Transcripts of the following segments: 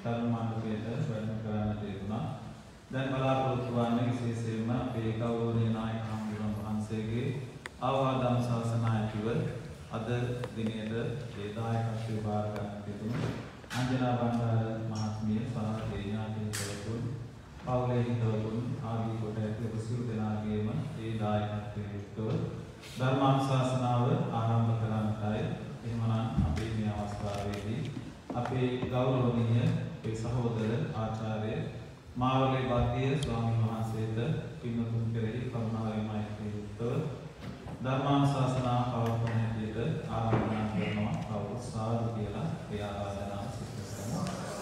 ධර්මානුකේත වැඩම කරන්නට යෙදුණා. දැන් බලාපොරොත්තු වන්නේ විශේෂයෙන්ම අපේ ගෞරවනීය නායක හමුදුරන් වහන්සේගේ ආවාදම් ශාසන ඇතිව අද දිනේට ඒ දායකත්වයේ බාර ගන්නට යෙදුණු අංජනා බණ්ඩාර මහත්මිය සහ ඒ ඥාතීන්වරුන් පවුලේ හිතවතුන් ආදී කොට ඇති සියලු දෙනාගේම ඒ දායකත්වයේ යුක්තව ධර්මානුශාසනාව ආරම්භ කරන්නටයි. එහෙමනම් අපි මේ අවස්ථාවේදී අපේ ගෞරවනීය ඒ සහෝදර ආචාර්ය මාවලේ බද්දිය ස්වාමීන් වහන්සේට පින්වතුන් කෙරෙහි කරුණාවෙන් මෛත්‍රී යුක්තව ධර්මානුශාසනා පවත්වන හැටියට ආරාධනා කරනවා. කවුරු සාදු කියලා ඒ ආරාධනාව සිදු කරනවා.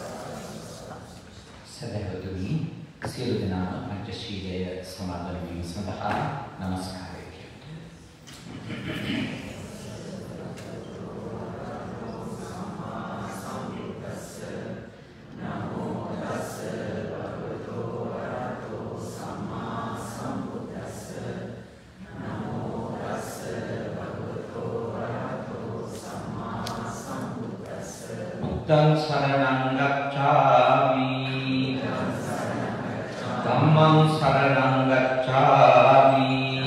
සදහවතුනි සියලු දෙනාම පංචශීලය සමාදන් වීම සඳහා නමස්කාරය කියන්න. Buddhaṃ saranam gacchāmi Dhammaṃ saranam gacchāmi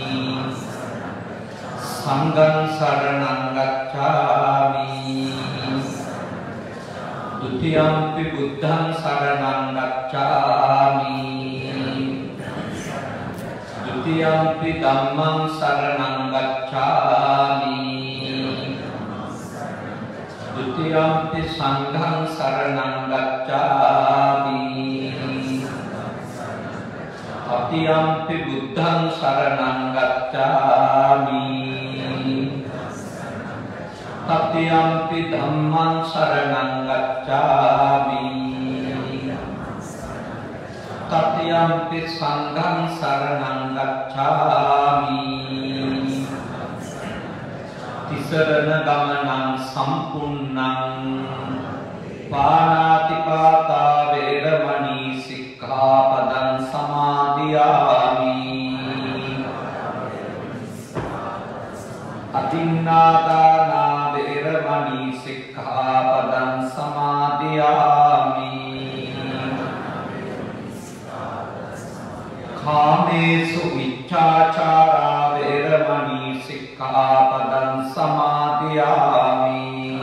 Sanghaṃ saranam gacchāmi Dutiyampi Buddhaṃ saranam gacchāmi Dutiyampi Dhammaṃ saranam gacchāmi Dutiyampi Sanghaṃ saranam gacchāmi Tatiyampi Buddhaṃ saranam gacchāmi Tatiyampi Dhammaṃ saranam gacchāmi Tatiyampi Sanghaṃ saranam gacchāmi Tisarana gamanam sampunnaṃ Pāṇātipātā veramani sikkhapadam samādhiyāmi Adinādānā veramani sikkhapadam samādhiyāmi Kāmesu miccācārā veramani sikkhapadam samādhiyāmi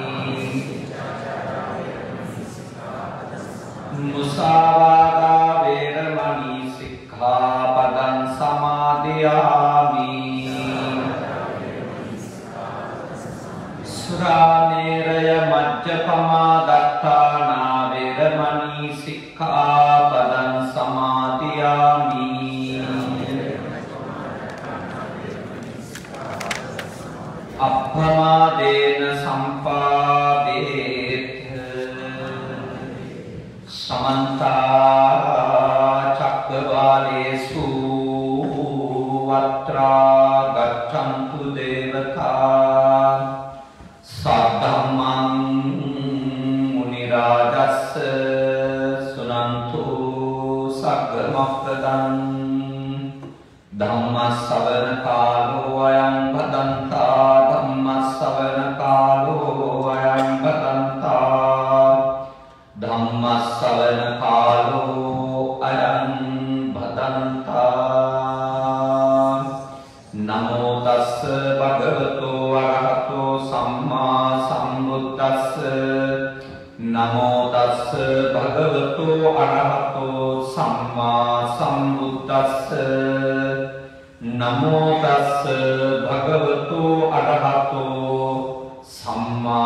Musāvādā veramani sikkhapadam samādhiyāmi Surāmeraya majjapamā dattānā veramani sikkhapadam samādhiyāmi Appamādena sampādēt Samantā cakkavālesu atrā gaccantu devatā Saddhammaṃ munirājassa sunantu saggamappadam Dhammasavana kālo ayam bhadantā Dhammasavana kālo ayam bhadantā Dhammasavana kālo ayam bhadantā Namo tassa bhagavato arahato sammā sambuddhassa Namo tassa bhagavato arahato sammā sambuddhassa Namo tassa bhagavato arahato sammā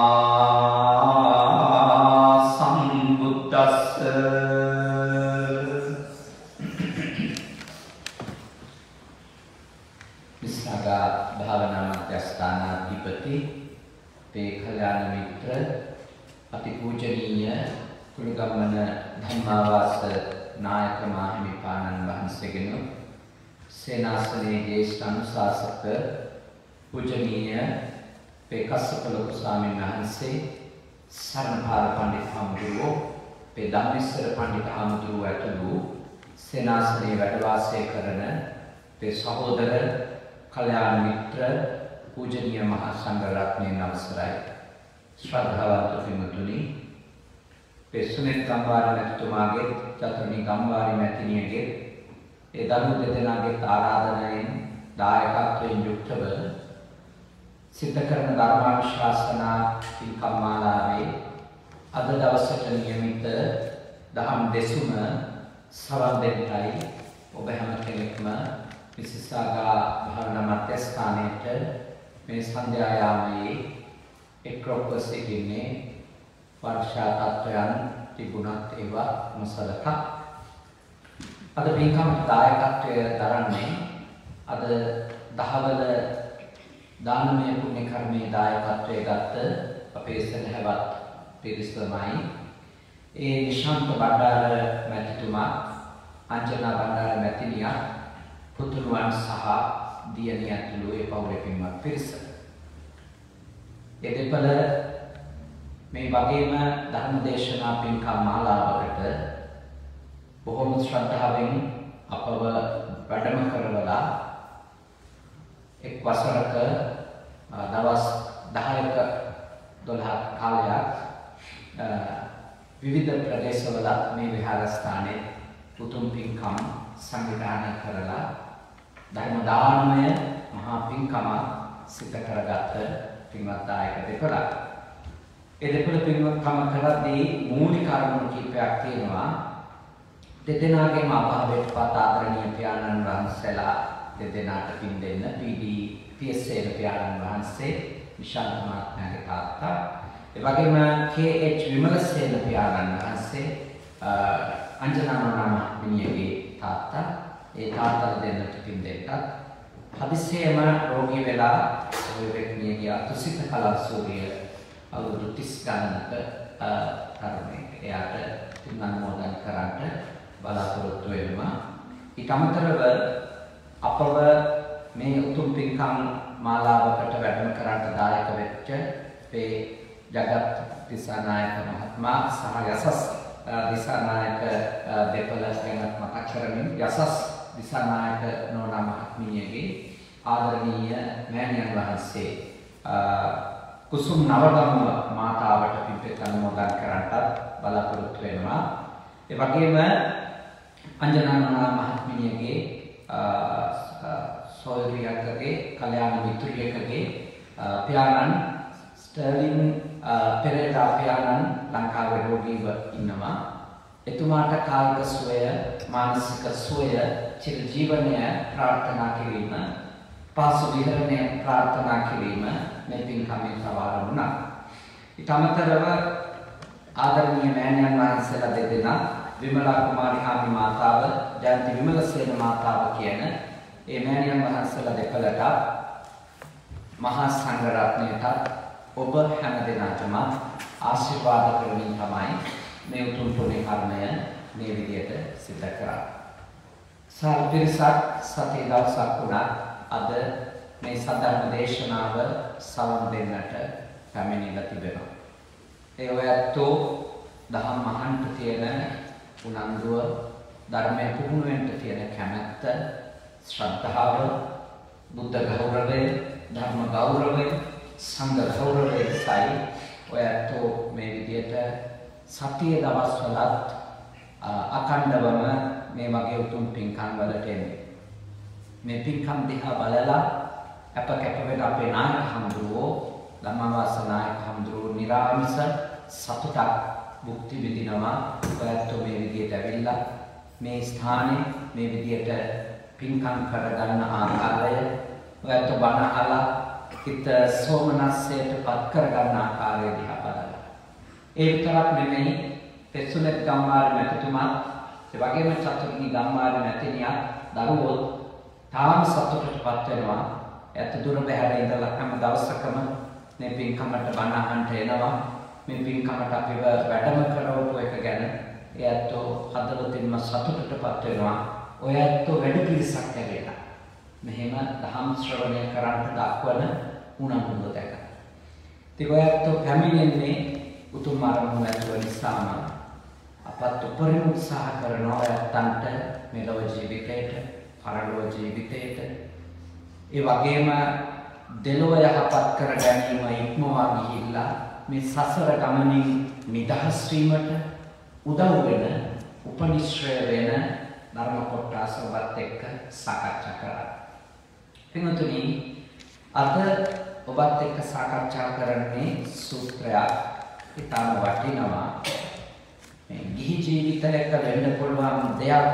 sambuddhassa Visnaga Bhavana Madhyasthānādhipati Te Kalyana Mitra Atipūjanīya Kulugammana Dhammāvāsa Nāyaka Mahimipānan Vahansegeну Sēnāsane Jyeshṭha Anusāsaka Pūjanīya Pe Kassapa Loku Swāmīn Vahanse Saranapāla Pandita Hamuduruwo Pe Dhammissara Pandita Hamuduruwo ඇතුළු සේනාසනයේ වැඩ වාසය කරන पे सहोदर कल्याण मित्र पूजनीय महासंघ रत्ने नमस्काराय श्रद्धावंत पिंगतुनी පෙස්සුනේ ගම්වාරි මැතිතුමාගේ චතුරණී ගම්වාරි මැතිණියගේ ඒ දරු දෙදෙනාගේ ආරාධනාවෙන් දායකත්වයෙන් යුක්තව සිද්ධ කරන ධර්මානුශාසනා පින්කම්මාලාවේ අද දවසට නියමිත දහම් දෙසුම සවන් දෙන්නයි ඔබ හැම කෙනෙක්ම විශේෂාගා භාවනා මධ්‍යස්ථානයේට මේ සන්ධ්‍යා යාමයේ එක්රොක්ව සිටින්නේ වර්ෂා තත්වයන් තිබුණත් ඒවා නොසලකා අද පින්කම් දායකත්වය දරන්නේ අද දහවල දානමය පුණ්‍ය කර්මයේ දායකත්වයේ ගත්ත අපේ සදහවත් පිරිස තමයි ඒ නිශාන්ත බණ්ඩාර මැතිතුමා අංජනා බණ්ඩාර මැතිණියා පුතුණුවන් සහ දියණිය ඇතුළු ඒ පවුලේ පින්වත් පිරිස. ඒ දෙපළ මේ වගේම ධර්මදේශනා පින්කම් මාලාවකට බොහොම ශ්‍රද්ධාවෙන් අපව වැඩම කරවලා එක් වසරක දවස් 10ක 12ක කාලයක් විවිධ ප්‍රදේශවල මේ විහාරස්ථානයේ උතුම් පින්කම් සංවිධානය කරලා ධර්ම දානමය මහා පින්කම සිදු කරගත් පින්වත් දායක දෙපළක්. ඒ දෙපළ පින්කම කරද්දී මූලික කාරණා කිහිපයක් තියෙනවා. දෙදෙනාගේම අභාවයට පත් ආදරණීය පියාණන් වහන්සේලා දෙදෙනාට පින් දෙන්න PSL පියාණන් වහන්සේ විශාල මහත්මයාගේ තාත්තා ඒ වගේම KH විමලසේන පියාණන් වහන්සේ අංජනා මහත්මියගේ තාත්තා ඒ තාත්තලා දෙන්නට පින් දෙන්නත් හදිසියෙම රෝගී වෙලා ඔය වෙක්නියගේ අතුසිත කලාසූරිය අවුරුදු 30 ගණනක තරුණයෙක් එයාට පින් අනුමෝදන් කරන්න බලාපොරොත්තු වෙනවා. ඊට අමතරව අපව මේ උතුම් පින්කම් මාලාවකට වැඩම කරන්න දායක වෙච්ච මේ ජගත් දිසානායක මහත්මයා සහ යසස් දිසානායක දෙපළ ගැන මතක් කරමින් යසස් දිසානායක නෝනා මහත්මියගේ ආදරණීය මෑණියන් වහන්සේ කුසුම් නවගමුව මාතාවට පින්පෙත් අනුමෝදන් කරන්නට බලාපොරොත්තු වෙනවා. ඒ වගේම අංජනා මහත්මියගේ සොයුරියකගේ කල්‍යාණ මිත්‍රියකගේ පියාණන් ස්ටර්ලින් පෙරේරා පියාණන් ලංකාවේ රෝගීව ඉන්නවා. එතුමාට කායික සුවය මානසික සුවය චිර ජීවනය ප්‍රාර්ථනා කිරීම පාසු විහරණය ප්‍රාර්ථනා කිරීම මේ පින්කමේ සවාර වුණා. ඊට අමතරව ආදරණීය මෑණියන් වහන්සේලා දෙදෙනා විමලා කුමාරි හාමි මාතාව ජයන්ති විමලසේන මාතාව කියන ඒ මෑණියන් වහන්සේලා දෙපළට මහා සංඝ රත්නයට ඔබ හැම දෙනාටම ආශිර්වාද කරමින් තමයි මේ උතුම් පුණ්‍ය කර්මය මේ විදියට සිදු කරන්නේ. සාල්පිරිසක් සතිය දවසක් වුණා අද මේ සද්ධර්ම දේශනාව සවන් දෙන්නට පැමිණිලා තිබෙනවා. ඒ ඔයත්ෝ දහම් මහන්ට තියෙන උනන්දුව ධර්මයේ පුහුණු වෙන්න තියෙන කැමැත්ත ශ්‍රද්ධාව බුද්ධ ගෞරවය ධර්ම ගෞරවය සංඝ ගෞරවය සයි ඔයත්ෝ මේ විදියට සතිය දවස්වලත් අඛණ්ඩවම මේ වගේ උතුම් පින්කම් වලට එන්නේ. මේ පින්කම් දිහා බලලා අප කැප වෙන අපේ නායක හඳුරෝ ධම්මවාස නායක හඳුරෝ නිරාමිස සතුටක් භුක්ති විඳිනවා. ඔයත්ෝ මේ විදියට ඇවිල්ලා මේ ස්ථානේ මේ විදියට පින්කම් කරගන්න ආකාරය ඔයත්ෝ බණ අහලා හිත සෝමනස්සයට පත් කරගන්න ආකාරය දිහා බලලා ඒ විතරක් නෙමෙයි පෙස්සුලෙත් ගම්මාර මැතිතුමා ඒ වගේම චතුර්ණී ගම්මාර මැතිණියා දරුවෝ තාම සතුටටපත් වෙනවා. ඇත්ත දුර බැහැර ඉඳලා හැම දවසකම මේ පින්කමට බණ අහන්න එනවා. මේ පින්කමට අපිව වැඩම කරවපු එක ගැන එයාටෝ හදවතින්ම සතුටටපත් වෙනවා. ඔය ඇත්තෝ වැඩ පිළිසක් ඇවිල්ලා මෙහෙම දහම් ශ්‍රවණය කරන්න දක්වන උනන්දුව දැකලා. ඉතින් ඔය ඇත්තෝ පැමිණෙන්නේ උතුම් අරමුණ ඇතුව නිසාම අපත් උපරිම උත්සාහ කරනවා ඇත්තන්ට මෙලොව ජීවිතේට පරලොව ජීවිතේට ඒ වගේම දෙලොව යහපත් කර ගැනීම ඉක්මවා ගිහිල්ලා මේ සසර ගමනින් නිදහස් වීමට උදව් වෙන උපනිශ්‍රය වෙන ධර්ම කොටස ඔබත් එක්ක සාකච්ඡා කරා. පින්වතුනි අද ඔබත් එක්ක සාකච්ඡා කරන්නේ සූත්‍රයක් ඉතාම වටිනවා. මේ ගිහි ජීවිතයක වෙන්න පුළුවන් දෙයක්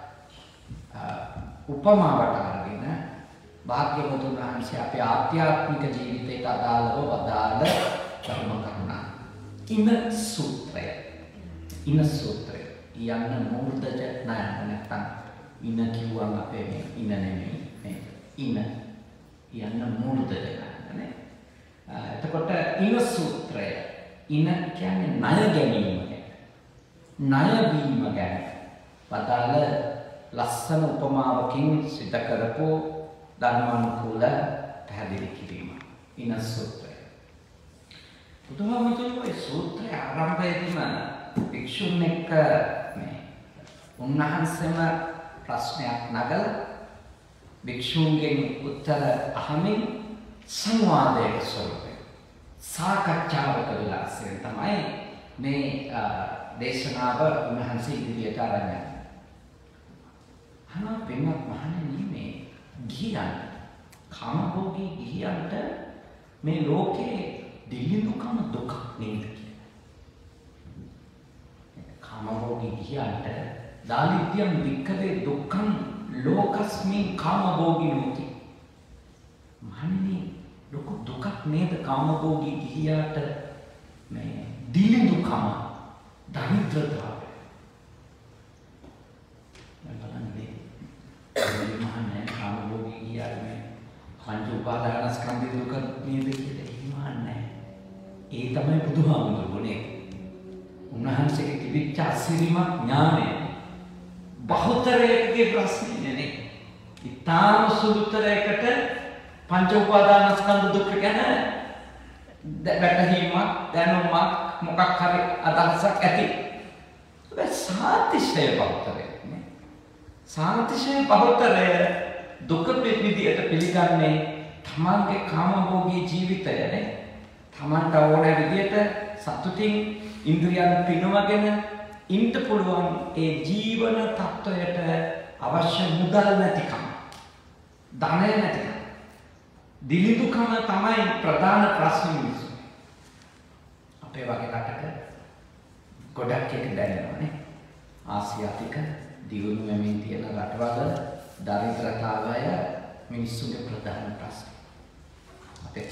උපමාවට අරගෙන භාග්‍යවතුන් වහන්සේ අපේ ආධ්‍යාත්මික ජීවිතයට අදාළව වදාළ ධර්ම කරුණා. ඉන සූත්‍රය. යන්න මූර්ධජ නෑ නැත්තම් ඉන කිව්වම අපේ මේ ඉන නෙමෙයි මේ ඉන යන්න මූර්ධජ නෑ. එතකොට ඉන සූත්‍රය ඉන කියන්නේ ණය ගැනීම ගැන. ණය වීම ගැන වදාළ ලස්සන උපමාවකින් සිත කරපු ධර්මානුකූල පැහැදිලි කිරීම. ඉන සූත්‍රය. බුදුහාමුදුරුවෝ සූත්‍රය ආරම්භයේදීම භික්ෂුන් එක්ක මේ උන්වහන්සේම ප්‍රශ්නයක් නගලා භික්ෂුන්ගෙන් උත්තර අහමින් සංවාදයක ස්වරූපේ සාකච්ඡාවක විලාසයෙන් තමයි මේ දේශනාව උන්වහන්සේ ඉදිරියට අරන් යන්නේ. අහනවා පින්වත් මහණෙනි මේ ගිහියන් කාමභෝගී ගිහියන්ට මේ ලෝකේ දිලිඳුකම දුක නේද? කාමභෝගී ගිහියන්ට දාලිත්‍යම් වික්කවේ දුක්ඛං ලෝකස්මින් කාමභෝගිනෝති. මහණෙනි ලොකු දුකක් නේද කාමභෝගී ගිහියාට මේ දිලිඳුකම දරිද්‍රතාවය. බලන්නේ මේ මහණේ කාමභෝගී ගිහියාගේ පංච උපාදානස්කන්ධ දුක නේද කියලා හිමන්නේ. ඒ තමයි බුදුහාමුදුරුවනේ. උන්වහන්සේගේ තිබිච්ච අසිරිමත් ඥානය බහුතරයේ ප්‍රශ්නේ නෙනේ. ඊටාම සුළුතරයකට පංච උපාදානස්කන්ධ දුක් ගැන වැටහීමක් දැනුමක් මොකක් හරි අදහසක් ඇති. ඒක සාතිශය බහුතරය නේ. සාතිශය බහුතරය දුක විදියට පිළිගන්නේ තමන්ගේ කාමභෝගී ජීවිතයනේ. තමන්ට ඕන විදියට සතුටින් ඉන්ද්‍රියන් පිනවගෙන ඉන්න පුළුවන් ඒ ජීවන තත්වයට අවශ්‍ය මුදල් නැතිකම, ධනය නැතිකම, දිලිඳුකම තමයි ප්‍රධාන ප්‍රශ්නේ මිනිස්සු. අපේ වගේ රටක ගොඩක් එක දැනෙනවානේ. ආසියාතික දියුණු වෙමින් තියෙන රටවල දරිද්‍රතාවය මිනිස්සුගේ ප්‍රධාන ප්‍රශ්නේ. අපේ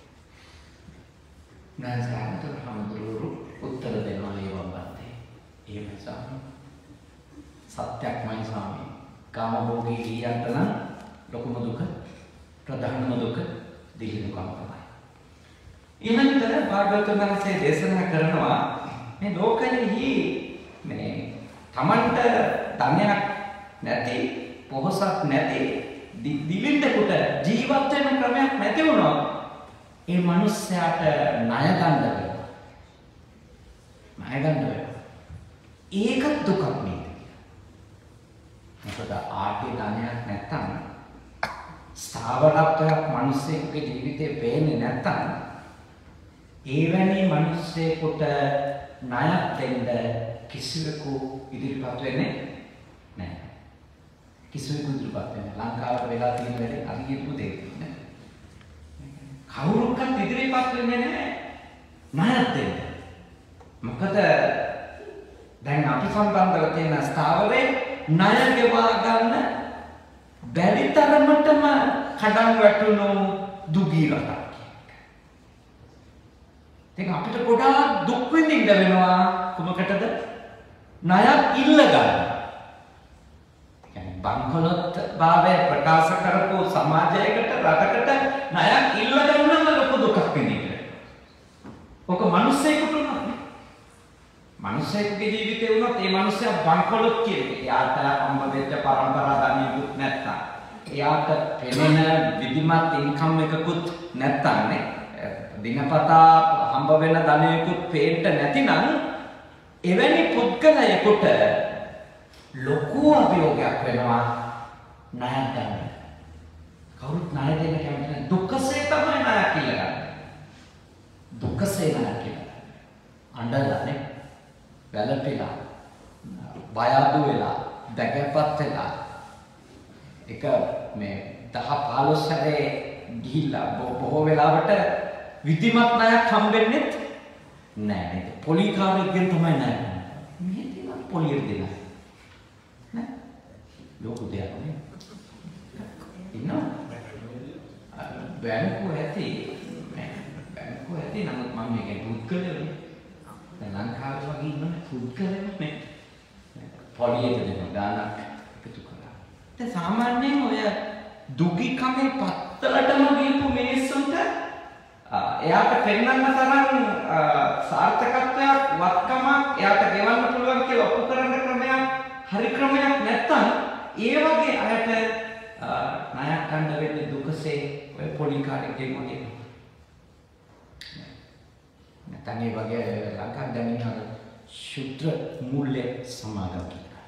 නැසාන්ත හමුදුරු උත්තර දෙනවා ලේවම්බන්තේ. එහෙම සාමි. සත්‍යක්මයි සාමි. කාමභෝගී ගියන්ට නම් ලොකුම දුක ප්‍රධානම දුක දිලිඳුකම තමයි. ඊළඟට භාග්‍යවතුන් වහන්සේ දේශනා කරනවා මේ ලෝකෙහි මේ තමන්ට ධනයක් නැති පොහොසත් නැති දිලිඳෙකුට ජීවත් වෙන ක්‍රමයක් නැති වුණා. ඒ මිනිස්යාට ණය ගන්න වෙනවා. ණය ගන්න වෙනවා. ඒක දුකක් නේද? මොකද ආර්ථික ධනයක් නැත්තම් ස්ථාවරත්වයක් මිනිස්සෙකුගේ ජීවිතේ පේන්නේ නැත්තම් එවැනි මිනිස්සෙකුට ණයක් දෙන්න කිසිවෙකු ඉදිරිපත් වෙන්නේ නැහැ. කිසිවෙකු ඉදිරිපත් වෙන්නේ ලංකාවට වෙලා තියෙන වැඩේ අරියපු දෙයක් නේ. කවුරුන්වත් ඉදිරිපත් වෙන්නේ නැහැ ණයක් දෙන්න. මොකද දැන් අපි සම්බන්ධව තියෙන ස්ථාවරේ ණය ගෙවා ගන්න බැරි තරමටම කඩන් වැටුණු දුගී රටක්. ඒක අපිට ගොඩාක් දුක් විඳින්න වෙනවා කොමකටද? ණයක් ඉල්ල ගන්න. يعني බංකොලොත් භාවය ප්‍රකාශ කරපු සමාජයකට රටකට ණයක් ඉල්ල ගන්නම ලොකු දුකක් විඳින්න. ඔක මිනිස්සෙකුට උනත් මිනිස්සෙකුගේ ජීවිතේ වුණත් ඒ මිනිස්සයා බංකොලොත් කියන්නේ. එයාට අම්ම දෙච්ච පරම්පරා ධනියකුත් නැත්තම්. එයාට පෙනෙන විධිමත් ඉන්කම් එකකුත් නැත්තම් නේ. දිනපතා හම්බ වෙන ධනයකුත් පේන්න නැතිනම් එවැනි පුද්ගලයෙකුට ලොකු අභියෝගයක් වෙනවා ණයක් ගන්න. කවුරුත් ණය දෙන්න කැමති නැහැ. දුකසේ තමයි ණයක් ඉල්ලගන්නේ. දුකසේ ණයක් ඉල්ලගන්නේ. අඬලානේ වැළපෙලා බය අඩු වෙලා දැකපත් වෙලා එක මේ 10-15 සැරේ ගිහිල්ලා බොහෝ වෙලාවට විධිමත් ණයක් හම්බෙන්නේ නැහැ නේද? පොලිකාරයෙක්ගෙන් තමයි ණය ගන්න. මේ දේවල් පොලියට දෙනවා. නේ? ලෝක දෙයක් නේ. ඉන්නවා. බැංකුව ඇති නමුත් මම මේකේ පුද්ගලයෝ නේ. දැන් ලංකාවේ වගේ ඉන්නනේ පුද්ගලයෝ නේ. පොලියට දෙනවා ගානක් එකතු කරලා. දැන් සාමාන්‍යයෙන් ඔය දුගිකමේ පත්තලටම ගියපු මිනිස්සුන්ට එයාට පෙන්වන්න තරම් සාර්ථකත්වයක් වත්කමක් එයාට ගෙවන්න පුළුවන් කියලා ඔප්පු කරන්න ක්‍රමයක් හරි ක්‍රමයක් නැත්තම් ඒ වගේ අයට ණයක් ගන්න වෙන්නේ දුකසේ ඔය පොලිකාරයෙක්ගෙන් වගේ නැත්නම් ඒ වගේ ලංකාවේ දැන් ඉන්න ශුද්‍ර මූල්‍ය සමාගම් කියලා.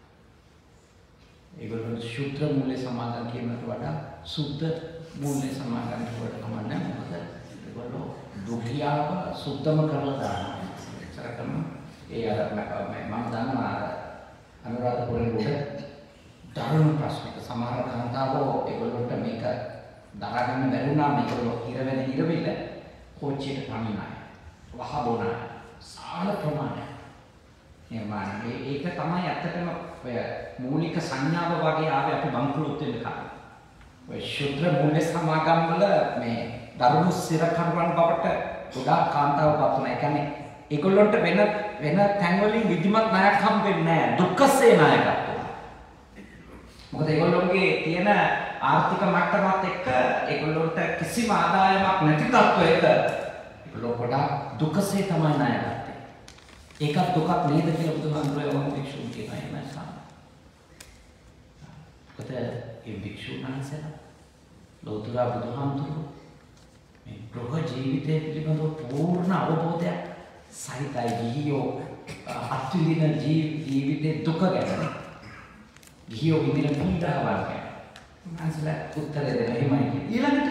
ඒගොල්ලෝ ශුද්‍ර මූල්‍ය සමාගම් කියනකට වඩා සුද්ධ මූල්‍ය සමාගම් වලට කමන්නේ මොකද ඒගොල්ලෝ දුකියාව සුද්ධම කරලා දානවා. ඒතරකම ඒ අර මම දන්නවා අනුරාධපුරේ උඩ දරුණු ප්‍රශ්නක සමහර කාන්තාවෝ ඒගොල්ලොන්ට මේක දරා ගන්න බැරි වුණා මේගොල්ලෝ ඉරවිල්ල කෝච්චියට පනිනයි. වහබෝනා සාල ප්‍රමාණය. ඒක තමයි ඇත්තටම ඔය මූලික සංඥාව වගේ ආවේ අපි බංකුලොත් වෙන්න කාරණා. ඔය ශුද්‍ර මූල්‍ය සමාගම් වල මේ දරුණු සිරකරුවන් බවට ගොඩාක් කාන්තාවපත් වුණා. ඒ කියන්නේ ඒගොල්ලොන්ට වෙන තැන් වලින් විධිමත් ණයක් හම්බෙන්නේ නැහැ. දුක්ඛසේ ණයකට. මොකද ඒගොල්ලොන්ගේ තියෙන ආර්ථික මට්ටමත් එක්ක ඒගොල්ලොන්ට කිසිම ආදායමක් නැති තත්ත්වයක ඒගොල්ලෝ ගොඩාක් දුකසේ තමයි ණය ගත්තේ. ඒකත් දුකක් නේද කියලා බුදුහාමුදුරුවෝ වගේ භික්ෂුන් කියනවා එහෙම සාම. මොකද ඒ භික්ෂුන් වහන්සේලා ලෝතර බුදුහාමුදුරුවෝ මේ ගෘහ ජීවිතය පිළිබඳව පූර්ණ අවබෝධයක් සහිතයි ගිහියෝ අත්විඳින ජීවිතේ දුක ගැන ගිහියෝ විඳින පීඩාවල් ගැන මනසලා උත්තර දෙන්න එහෙමයි ඊළඟට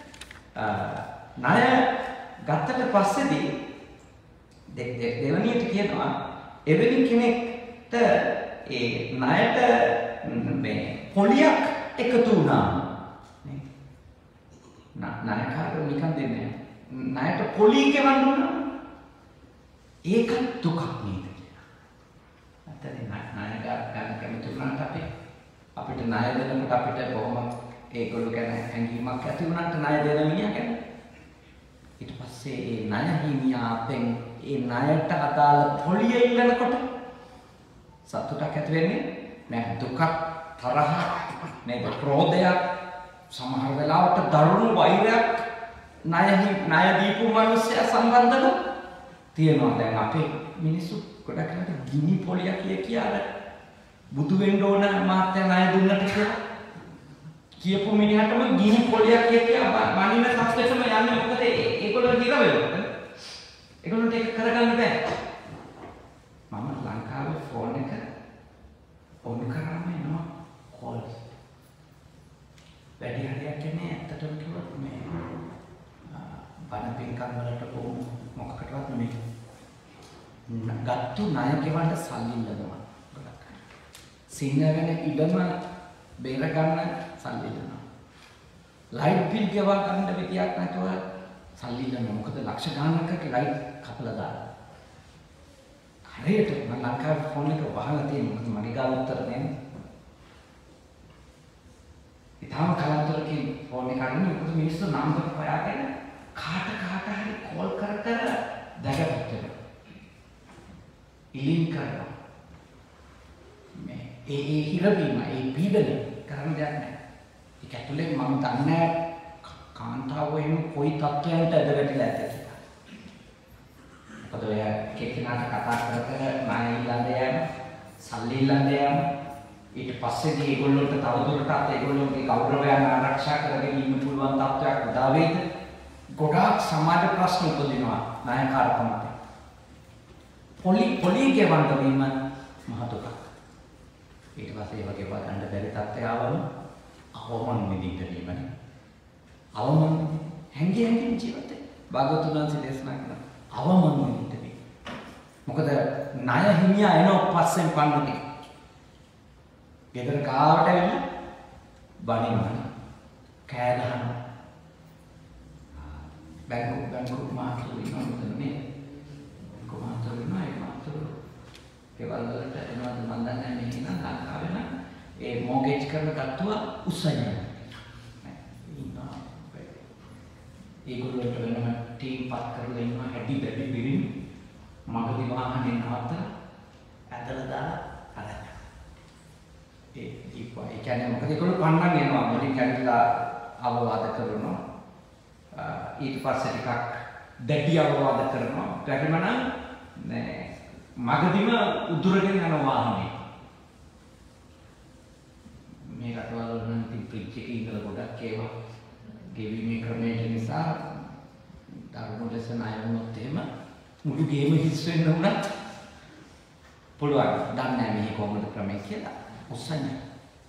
ණය ගත්තට පස්සේදී දෙවනියට කියනවා එවැනි කෙනෙක්ට ඒ ණයට මේ පොලියක් එකතු වුණා නේ ණයකාරයෝ නිකන් දෙන්නේ ණයට පොලිය ගෙවන්න උනා ඒක දුකක් නේද කියලා. අතන ණය ගන්න කැමති වුණාට අපිට ණය දෙනකොට අපිට බොහොම ඒගොල්ලෝ ගැන හැඟීමක් ඇති වුණාට ණය දෙන මිනිහා ගැන ඊට පස්සේ ඒ ණය හිමියා අපෙන් ඒ ණයට අදාළ පොලිය ඉල්ලනකොට සතුටක් ඇති වෙන්නේ නැහැ. දුකක්, තරහ, නේද? ක්‍රෝධයක්, සමහර වෙලාවට දරුණු වෛරයක් ණය දීපු මිනිස්සයා සම්බන්ධව තියෙනවා. දැන් අපේ මිනිස්සු ගොඩක් වෙලාවට ගිනි පොලිය කියලා බුදු වෙන්න ඕන මාත්‍යා ණය දුන්නට කියලා කියපු මිනිහටම ගිනි පොලියක් කියලා මනින තත්ත්වෙටම යන්නේ. මොකද ඒගොල්ලෝ හිර වෙනවා. ඒගොල්ලන්ට ඒක කරගන්න බෑ. මම ලංකාවේ ෆෝන් එක ඔන් කරාම එනවා කෝල්. වැඩි හරියක් කියන්නේ ඇත්තටම කිව්වොත් මේ බණ පින්කම් වලට මොකකටවත් නෙමෙයි. ගත්තු ණය ගෙවන්න සල්ලි ඉල්ලනවා. සිංහගෙන ඉඩම බේර ගන්න සල්ලි ඉල්ලනවා. ලයිට් බිල් ගෙවා ගන්න විදියක් නැතුව සල්ලි ඉල්ලනවා. මොකද ලක්ෂ ගාණක ලයිට් කපලා දාලා. හරියට මම ලංකාවේ ෆෝන් එක වහලා තියෙනවා. මොකද මගේ ගාව උත්තර නැහැ. ඊටම කලන්තරකින් ෆෝන් එක අරින්න මොකද මිනිස්සු නම්බර් හොයාගෙන කාට හරි කෝල් කර දැකපත් වෙනවා. ඉලින් කරනවා. මේ ඒ හිරවීම, ඒ පීඩන කරන්න දෙයක් නැහැ. ඒක ඇතුලේ මම දන්නේ කාන්තාව එහෙම කොයි තත්ත්වයකට ඇදගැටිලා ඇද්ද කියලා. මොකද ඔය කෙනාට කතා කර ණය ඉල්ලන්න යෑම, සල්ලි ඉල්ලන්න යෑම, ඊට පස්සේදී ඒගොල්ලන්ට තවදුරටත් ඒගොල්ලන්ගේ ගෞරවයන් ආරක්ෂා කරගෙන ඉන්න පුළුවන් තත්ත්වයක් උදා වෙයිද? ගොඩාක් සමාජ ප්‍රශ්න උපදිනවා ණයකාරකමට. පොලි ගෙවන්න වීම මහ දුකක්. ඊට පස්සේ ඒ වගේ වදන්න බැරි තත්ත්වයක් ආවම අවමන් විදිහට වීමනේ. අවමන් හැංගි ජීවිතේ භාගතුන් වහන්සේ දේශනා කරන අවමන් විදිහට වීම. මොකද ණය හිමියා එනවා පස්සෙන් පන්නන්නේ. ගෙදර ගාවට ඇවිල්ලා බණිනවා. කෑ ගහනවා. බැංකු මාතෘ ඉන්නවා නේ. කොහොමද ඉන්නවා ඒ මාතෘ. ඒවල් වලට එනවාද මන් දන්නේ නැහැ මේක නම් ලංකාවේ නම් ඒ මොගේජ් කරන ගත්තුව උස්සන්නේ. ඒගොල්ලන්ට වෙනම ටීම් පත් කරලා ඉන්නවා හැටි බැරි බිරින් මගදී වාහනේ නවත්තලා ඇදලා දාලා අරන්. ඒ කියන්නේ මොකද ඒගොල්ලෝ පන්නන් යනවා මුලින් කැඩලා අවවාද කරනවා. ඊට පස්සේ ටිකක් දැඩි අවවාද කරනවා. බැරිම නම් මගදීම උදුරගෙන යන වාහනේ. මේ රටවල නම් පිට් එකේ ඉඳලා ගොඩක් ඒවා ගෙවීමේ ක්‍රමයට නිසා දරුණු ලෙස ණය වුණොත් එහෙම මුළු ගේම හිස් වෙන්න උනත් පුළුවන්. දන්නේ නැහැ මේ කොහොමද ක්‍රමය කියලා. උස්සන්නේ.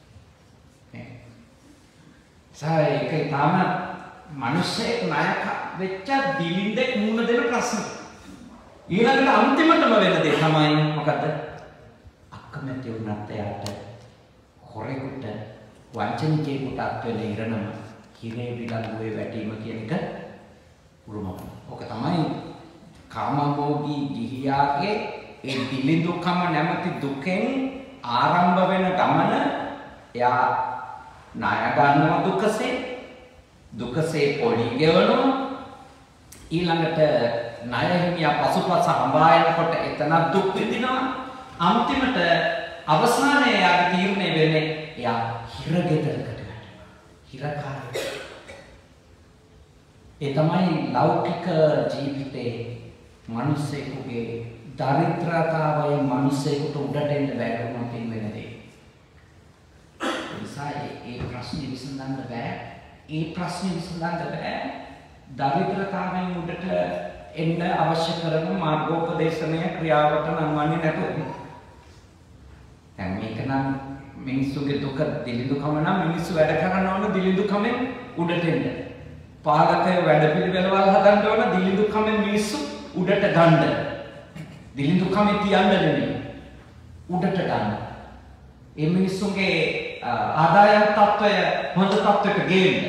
ඒක තාම මිනිස්සෙක් ණයක වෙච්ච දිලින්දෙක් මුණ දෙන ප්‍රශ්න. ඊළඟට අන්තිමටම වෙන දේ තමයි මොකද්ද? අකමැති වුණත් එයාට හොරෙකුට වංචනිකයෙකුට අත් වෙන ඉරණම කිරේ විලංගුවේ වැටීම කියන එක උරුමයි. ඔක තමයි කාමභෝගී ගිහියාගේ ඒ දිලිඳුකම නැමැති දුකෙන් ආරම්භ වෙන ගමන. එයා ණය ගන්නවා දුකසේ පොඩි ගෙවනවා. ඊළඟට ණය හිමියා පසුපස හඹා යනකොට එතන දුක් විඳිනවා. අන්තිමට අවසානයේ එයාගේ තීරණය වෙන්නේ එයා හිරගෙදරකට හිරකාරය. ඒ තමයි ලෞකික ජීවිතේ මිනිස්සෙකුගේ දරිද්‍රතාවයෙන් මිනිස්සෙකුට උඩට එන්න බැරි වුණා කියන දේ. ඒ ප්‍රශ්නේ විසඳන්න බෑ. දරිද්‍රතාවයෙන් උඩට එන්න අවශ්‍ය කරන මාර්ගෝපදේශනය ක්‍රියාවට නම්වන්නේ නැතුව. දැන් මේක නම් මිනිස්සුගේ දුක දිලිඳුකම නම් මිනිස්සු වැඩ කරන්න ඕන දිලිඳුකමෙන් උඩට එන්න. පාලකය වැඩ පිළිවෙලවල් හදන්න ඕන දිලිඳුකමෙන් මිනිස්සු උඩට ගන්න. දිලිඳුකම තියන්න නෙමෙයි උඩට ගන්න. ඒ මිනිස්සුගේ ආදායම් තත්ත්වය හොඳ තත්ත්වයකට ගේන්න.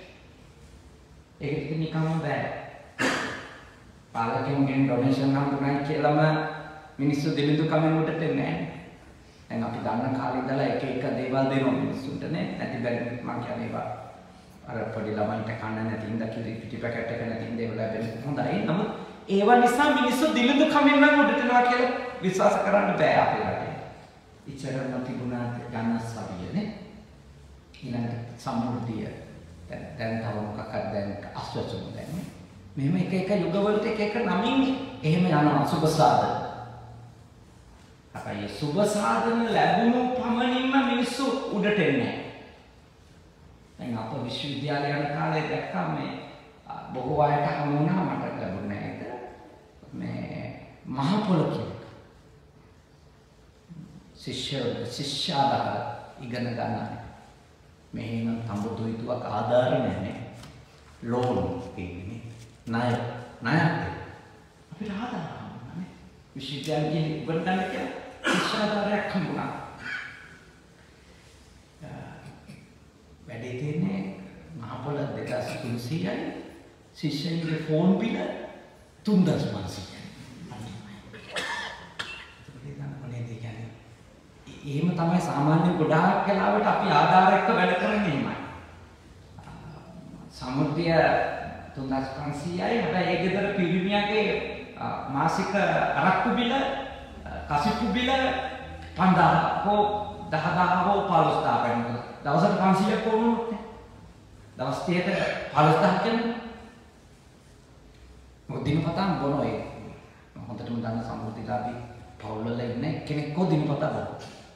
ඒක නිකම්ම බෑ. පාලකයන්ගෙන් ඩොනේෂන් හම්බුනායි කියලාම මිනිස්සු දිලිඳුකමෙන් උඩට එන්නේ නැහැ. දැන් අපි දන්න කාලේ ඉඳලා එක දේවල් දෙනවා මිනිස්සුන්ට නේ. නැති බැරි මං කියන්නේ ඒවා අර පොඩි ළමයින්ට කන්න නැති ඉඳ කිරි පිටි පැකට් එක නැති ඉඳ ඒවා ලැබෙන්නේ හොඳයි. නමුත් ඒවා නිසා මිනිස්සු දිලිඳුකමෙන් නම් උඩට යනවා කියලා විශ්වාස කරන්න බෑ අපේ රටේ. ඉච්චරම තිබුණා ජනසවිය නේ. ඊළඟට සමෘද්ධිය. දැන් තව මොකක්ද දැන් අස්වැසුම දැන් මෙහෙම එක යුගවලට එක නමින් එහෙම යනවා සුබ සාධන. අපේ සුබ සාධන ලැබුණු පමණින්ම මිනිස්සු උඩට එන්නේ නැහැ. දැන් අප විශ්වවිද්‍යාලය යන කාලේ දැක්කා මේ බොහෝ අයට හමු වුණා මට ලැබුණේ නැහැ. මේ මහ පොළොව ශිෂ්‍යාදා ඉගෙන ගන්නවා. මෙහෙම තඹදොයිතුවක් ආධාර නැහැ. ලෝන් කියන්නේ ණය අපිට ආධාර නැහැ. විශ්වවිද්‍යාලයේ ඉගෙන ගන්න කියලා ශිෂ්‍යාදාරයක් හම්බුණා. වැඩේ තියෙන්නේ මහ පොළොව 2300යි ශිෂ්‍යයින්ගේ ෆෝන් බිල 3500යි. එහෙම තමයි සාමාන්‍ය ගොඩාක් කාලවට අපි ආධාරයක වැඩ කරන්නේ එහෙමයි. සමෘද්ධිය 3500යි හැබැයි ඒ ගෙදර පිරිමියාගේ මාසික අරක්කු බිල කසිප්පු බිල 5000 හෝ 10000 හෝ 15000 වෙනවා. දවසට 500ක් වුණොත් දවස් 30ට 15000 කියන්නේ මොකද දිනපතාම බොනෝ ඒ හොඳටම දන්න සමෘද්ධිලාභී පවුල් වල ඉන්නේ කෙනෙක් කො දිනපතා බොනවා.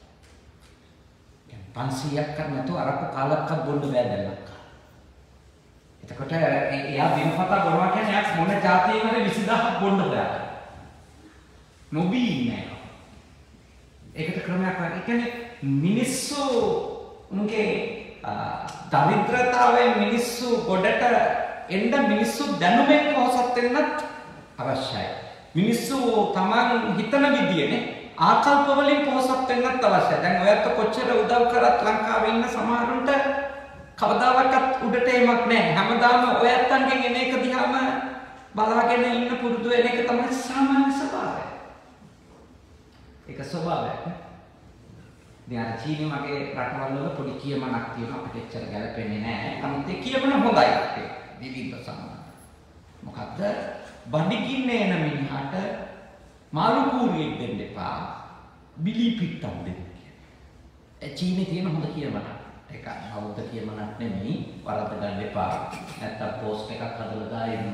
500ක් කරනතෝ අරක්කු කාලක්වත් බොන්න බෑ දැන්. එතකොට එයා දිනපතා බොනවා කියන්නේ එයා මොන જાතියෙම හරි 20000ක් බොන්න බෑ. නොබී ඉන්නේ. ඒකට ක්‍රමයක් වගේ. ඒ කියන්නේ මිනිස්සුන්ගේ දරිද්‍රතාවයෙන් මිනිස්සු ගොඩට එන්න මිනිස්සු දැනුමෙන් පොහොසත් වෙන්නත් අවශ්‍යයි. මිනිස්සු තමන් හිතන විදියනේ ආකල්ප වලින් පොහොසත් වෙන්නත් අවශ්‍යයි. දැන් ඔයත් කොච්චර උදව් කරත් ලංකාවේ ඉන්න සමහරුන්ට කවදාවත් උඩට එමක් නැහැ. හැමදාම ඔයත්න්ගෙන් එන එක දිහාම බලාගෙන ඉන්න පුරුදු වෙන එක තමයි සාමාන්‍ය ස්වභාවය. ඒක ස්වභාවයක්. දැන් චීනෙ මගේ රටවල් වල පොඩි කියමනක් තියෙනවා අපිට එච්චර ගැලපෙන්නේ නැහැ. නමුත් ඒ කියමන හොඳයි. විවිධ සමාන. මොකද්ද? බඩගින්නේ එන මිනිහට මාළු කූරියෙක් දෙන්න එපා. බිලි පිටක් දෙන්න කියලා. ඒ චීනේ තියෙන හොඳ කියමනක්. ඒක බෞද්ධ කියමනක් නෙමෙයි. වරද්ද ගන්න එපා. නැත්තම් පෝස්ට් එකක් හදලා දාන්න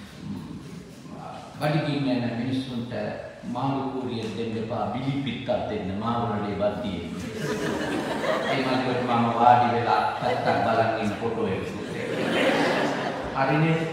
බඩගින්නේ එන මිනිස්සුන්ට මාළු කූරියෙක් දෙන්න එපා. බිලි පිටක් දෙන්න මාළුරලේ බද්දියේ. ඒ මල්ලට මම වාඩි වෙලා පැත්තක් බලන් ඉන්න ෆොටෝ එක. හරිනේ.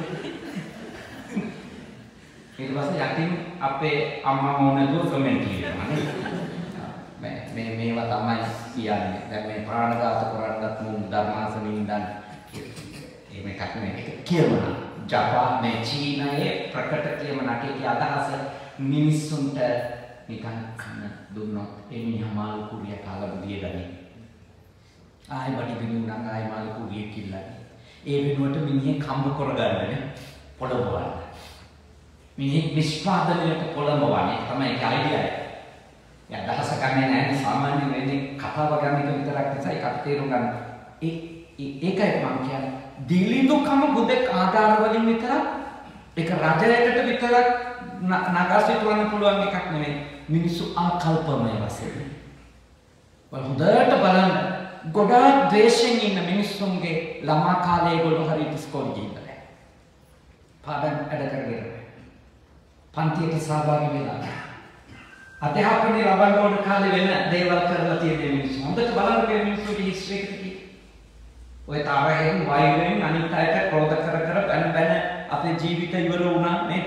ඊට පස්සේ යටින් අපේ අම්මා මොනදෝ කමෙන්ට් කියනවා නේ. මේවා තමයි කියන්නේ. දැන් මේ ප්‍රාණඝාත කරන්නත් මුන් ධර්මාසනෙ ඉඳන් එහෙම එකක් නෙමෙයි. කියවන ජපානයේ චීනයේ ප්‍රකට කියමනක් ඒකේ අදහස මිනිස්සුන්ට නිකන් කන දුන්නොත් ඒ මිනිහා මාළු කුරිය කාලා බුදිය ගනි. ආයි බඩි බිනුනන් ආයි මාළු කුරිය කිල්ලන්නේ. ඒ වෙනුවට මිනිහෙක් හම්බ කරගන්නනේ පොළඹවන්න. මිනිහෙක් නිෂ්පාදනයට පොළඹවන්නේ තමයි ඒක අයිඩියා. යා දහස ගන්නේ නැහැ සාමාන්‍ය වෙන්නේ කතාව ගන්න එක විතරක් නිසා ඒක අපිට තේරුම් ගන්න. ඒකයි මම කියන්නේ දිලිඳුකම බුදෙක් ආධාර වලින් විතරක් ඒක රජයකට විතරක් නගාසිටවන්න පුළුවන් එකක් නෙමෙයි. මිනිස්සු ආකල්පමය වශයෙන්. හොඳට බලන්න ගොඩාක් ද්වේෂයෙන් ඉන්න මිනිස්සුන්ගේ ළමා කාලේ ඒගොල්ලෝ හරි ඉස්කෝලේ ගිහිල්ලා නැහැ. පාඩම් වැඩ කරගෙන පන්තියට සහභාගී වෙලා අධ්‍යාපනයේ ලබන්න ඕන කාලේ වෙන දේවල් කරලා තියෙන මිනිස්සු. හොඳට බලන්න මේ මිනිස්සුගේ හිස්ටරි එක කි. ඔය තරහෙන් වෛරයෙන් අනිත් අයට ක්‍රෝධ කර බැන අපේ ජීවිත ඉවර වුණා නේද?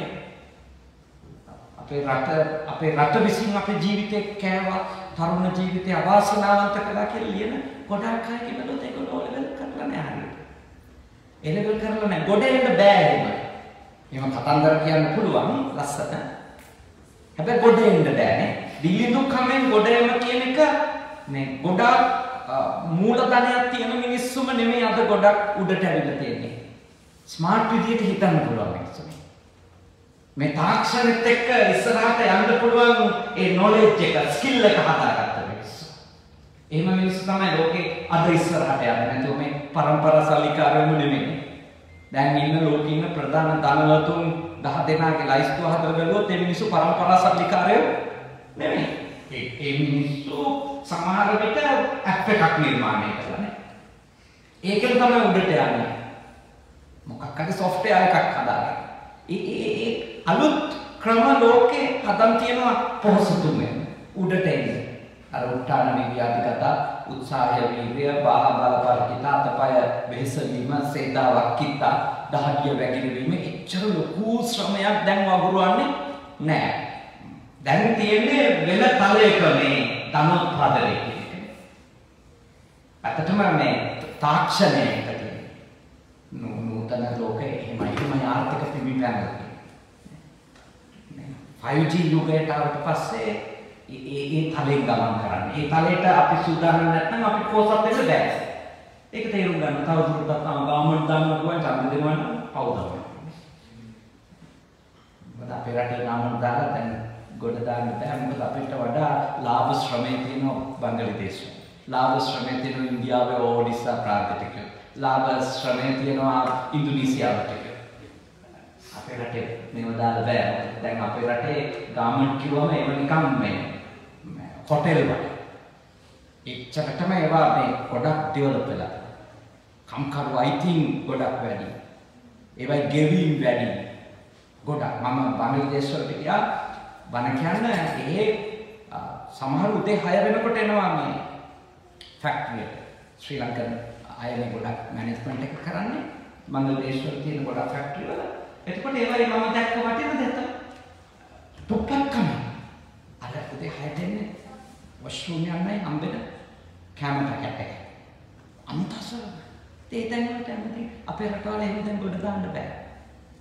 අපේ රට විසින් අපේ ජීවිතේ කෑවා, තරුණ ජීවිතය අවාසනාවන්ත කළා කියලා ලියන ගොඩාක් අය කියනකොට ඒගොල්ලෝ ලෙවල් කරලා නැහැ හරියට. ඒ ලෙවල් කරලා නැහැ. ගොඩ එන්න බෑ එහෙම. එහෙම කතන්දර කියන්න පුළුවන් ලස්සන. හැබැයි ගොඩ එන්න බෑනේ. දිලිඳුකමෙන් ගොඩ එම කියන එක මේ ගොඩාක් මූලධනයක් තියෙන මිනිස්සුම නෙමෙයි අද ගොඩක් උඩට ඇවිල්ලා තියෙන්නේ. ස්මාර්ට් විදියට හිතන්න පුළුවන් මිනිස්සු. මේ තාක්ෂණෙත් එක්ක ඉස්සරහට යන්න පුළුවන් ඒ නොලෙජ් එක, ස්කිල් එක හදාගත්ත මිනිස්සු. එහෙම මිනිස්සු තමයි ලෝකේ අද ඉස්සරහට යන්නේ. නැත්නම් මේ පරම්පරා සල්ලිකාරයෝ නෙමෙයි. දැන් ඉන්න ලෝකේ ඉන්න ප්‍රධාන ධනවතුන් 10 දෙනාගේ ලයිස්තුව හදලා බලුවොත් මේ මිනිස්සු පරම්පරා සල්ලිකාරයෝ නෙමෙයි. ඒ මිනිස්සු සමහර විට ඇප් එකක් නිර්මාණය කරලා ඒකෙන් තමයි උඩට යන්නේ. මොකක් හරි software එකක් හදාගන්න. ඒ අලුත් ක්‍රම ලෝකේ හදන් තියෙනවා පොහොසතුන් වෙන උඩට එන්නේ. අර උත්තාන විද්‍යාධිගත උත්සාහය වීර්ය බාහ බල පරිකිත අතපය වෙහසවීම සේදාවක් කිත්ත දහඩිය වැగిරවීම එච්චර ලොකු ශ්‍රමයක් දැන් වගුරුවන්නේ නැහැ. දැන් තියෙන්නේ වෙන තලයක මේ ධනෝත්පාදනය කියන්නේ. අතටම මේ තාක්ෂණයක තියෙන නූතන ලෝකයේ එහෙමයි ආර්ථික පිළිපැදීම. 5G යුගයට ආවට පස්සේ ඒ තලෙන් ගමන් කරන්නේ. ඒ තලයට අපි සූදානම් නැත්නම් අපි පොසත් වෙන්න බෑ. ඒක තේරුම් ගන්න. තව දුරටත් ගාමන්ට් දාන්න පුළුවන් ඡන්ද දෙනවා නම් පවුදම. මොකද අපේ රටේ ගාමන්ට් දාලා දැන් ගොඩ දාන්න බෑ. මොකද අපිට වඩා ලාභ ශ්‍රමයේ තියෙන බංගලදේශ. ලාභ ශ්‍රමයේ තියෙන ඉන්දියාවේ ඕඩිසා ප්‍රාන්තයක. ලාභ ශ්‍රමයේ තියෙනවා ඉන්දුනීසියාවට. අපේ රටේ මේව දාලා බෑ. දැන් අපේ රටේ ගාමන්ට් කිව්වම ඒව නිකන් මේ හොටෙල් වල. එච්චරටම ඒවා මේ ගොඩක් ඩෙවලොප් වෙලා. කම්කරු අයිතින් ගොඩක් වැඩි. ඒවයි ගෙවීම් වැඩි. ගොඩක් මම බංගලදේශ වලට ගියා. බණ කියන්නේ ඒ සමහර උදේ 6 වෙනකොට එනවා මේ ෆැක්ටරියට. ශ්‍රී ලංකන් අයනේ ගොඩක් මැනේජ්මන්ට් එක කරන්නේ. බංගලදේශ වල තියෙන ගොඩක් ෆැක්ටරි වල. එතකොට ඒවයි මම දැක්ක වටින දෙයක්. තුප්පක්කම. අර උදේ 6 දෙන්නේ වොෂ්රූම් යන්නයි හම්බෙන කැම පැකට් එක. අම්තස තේතෙන් වලට යන්නේ අපේ රටවල එහෙම දැන් ගොඩ දාන්න බෑ.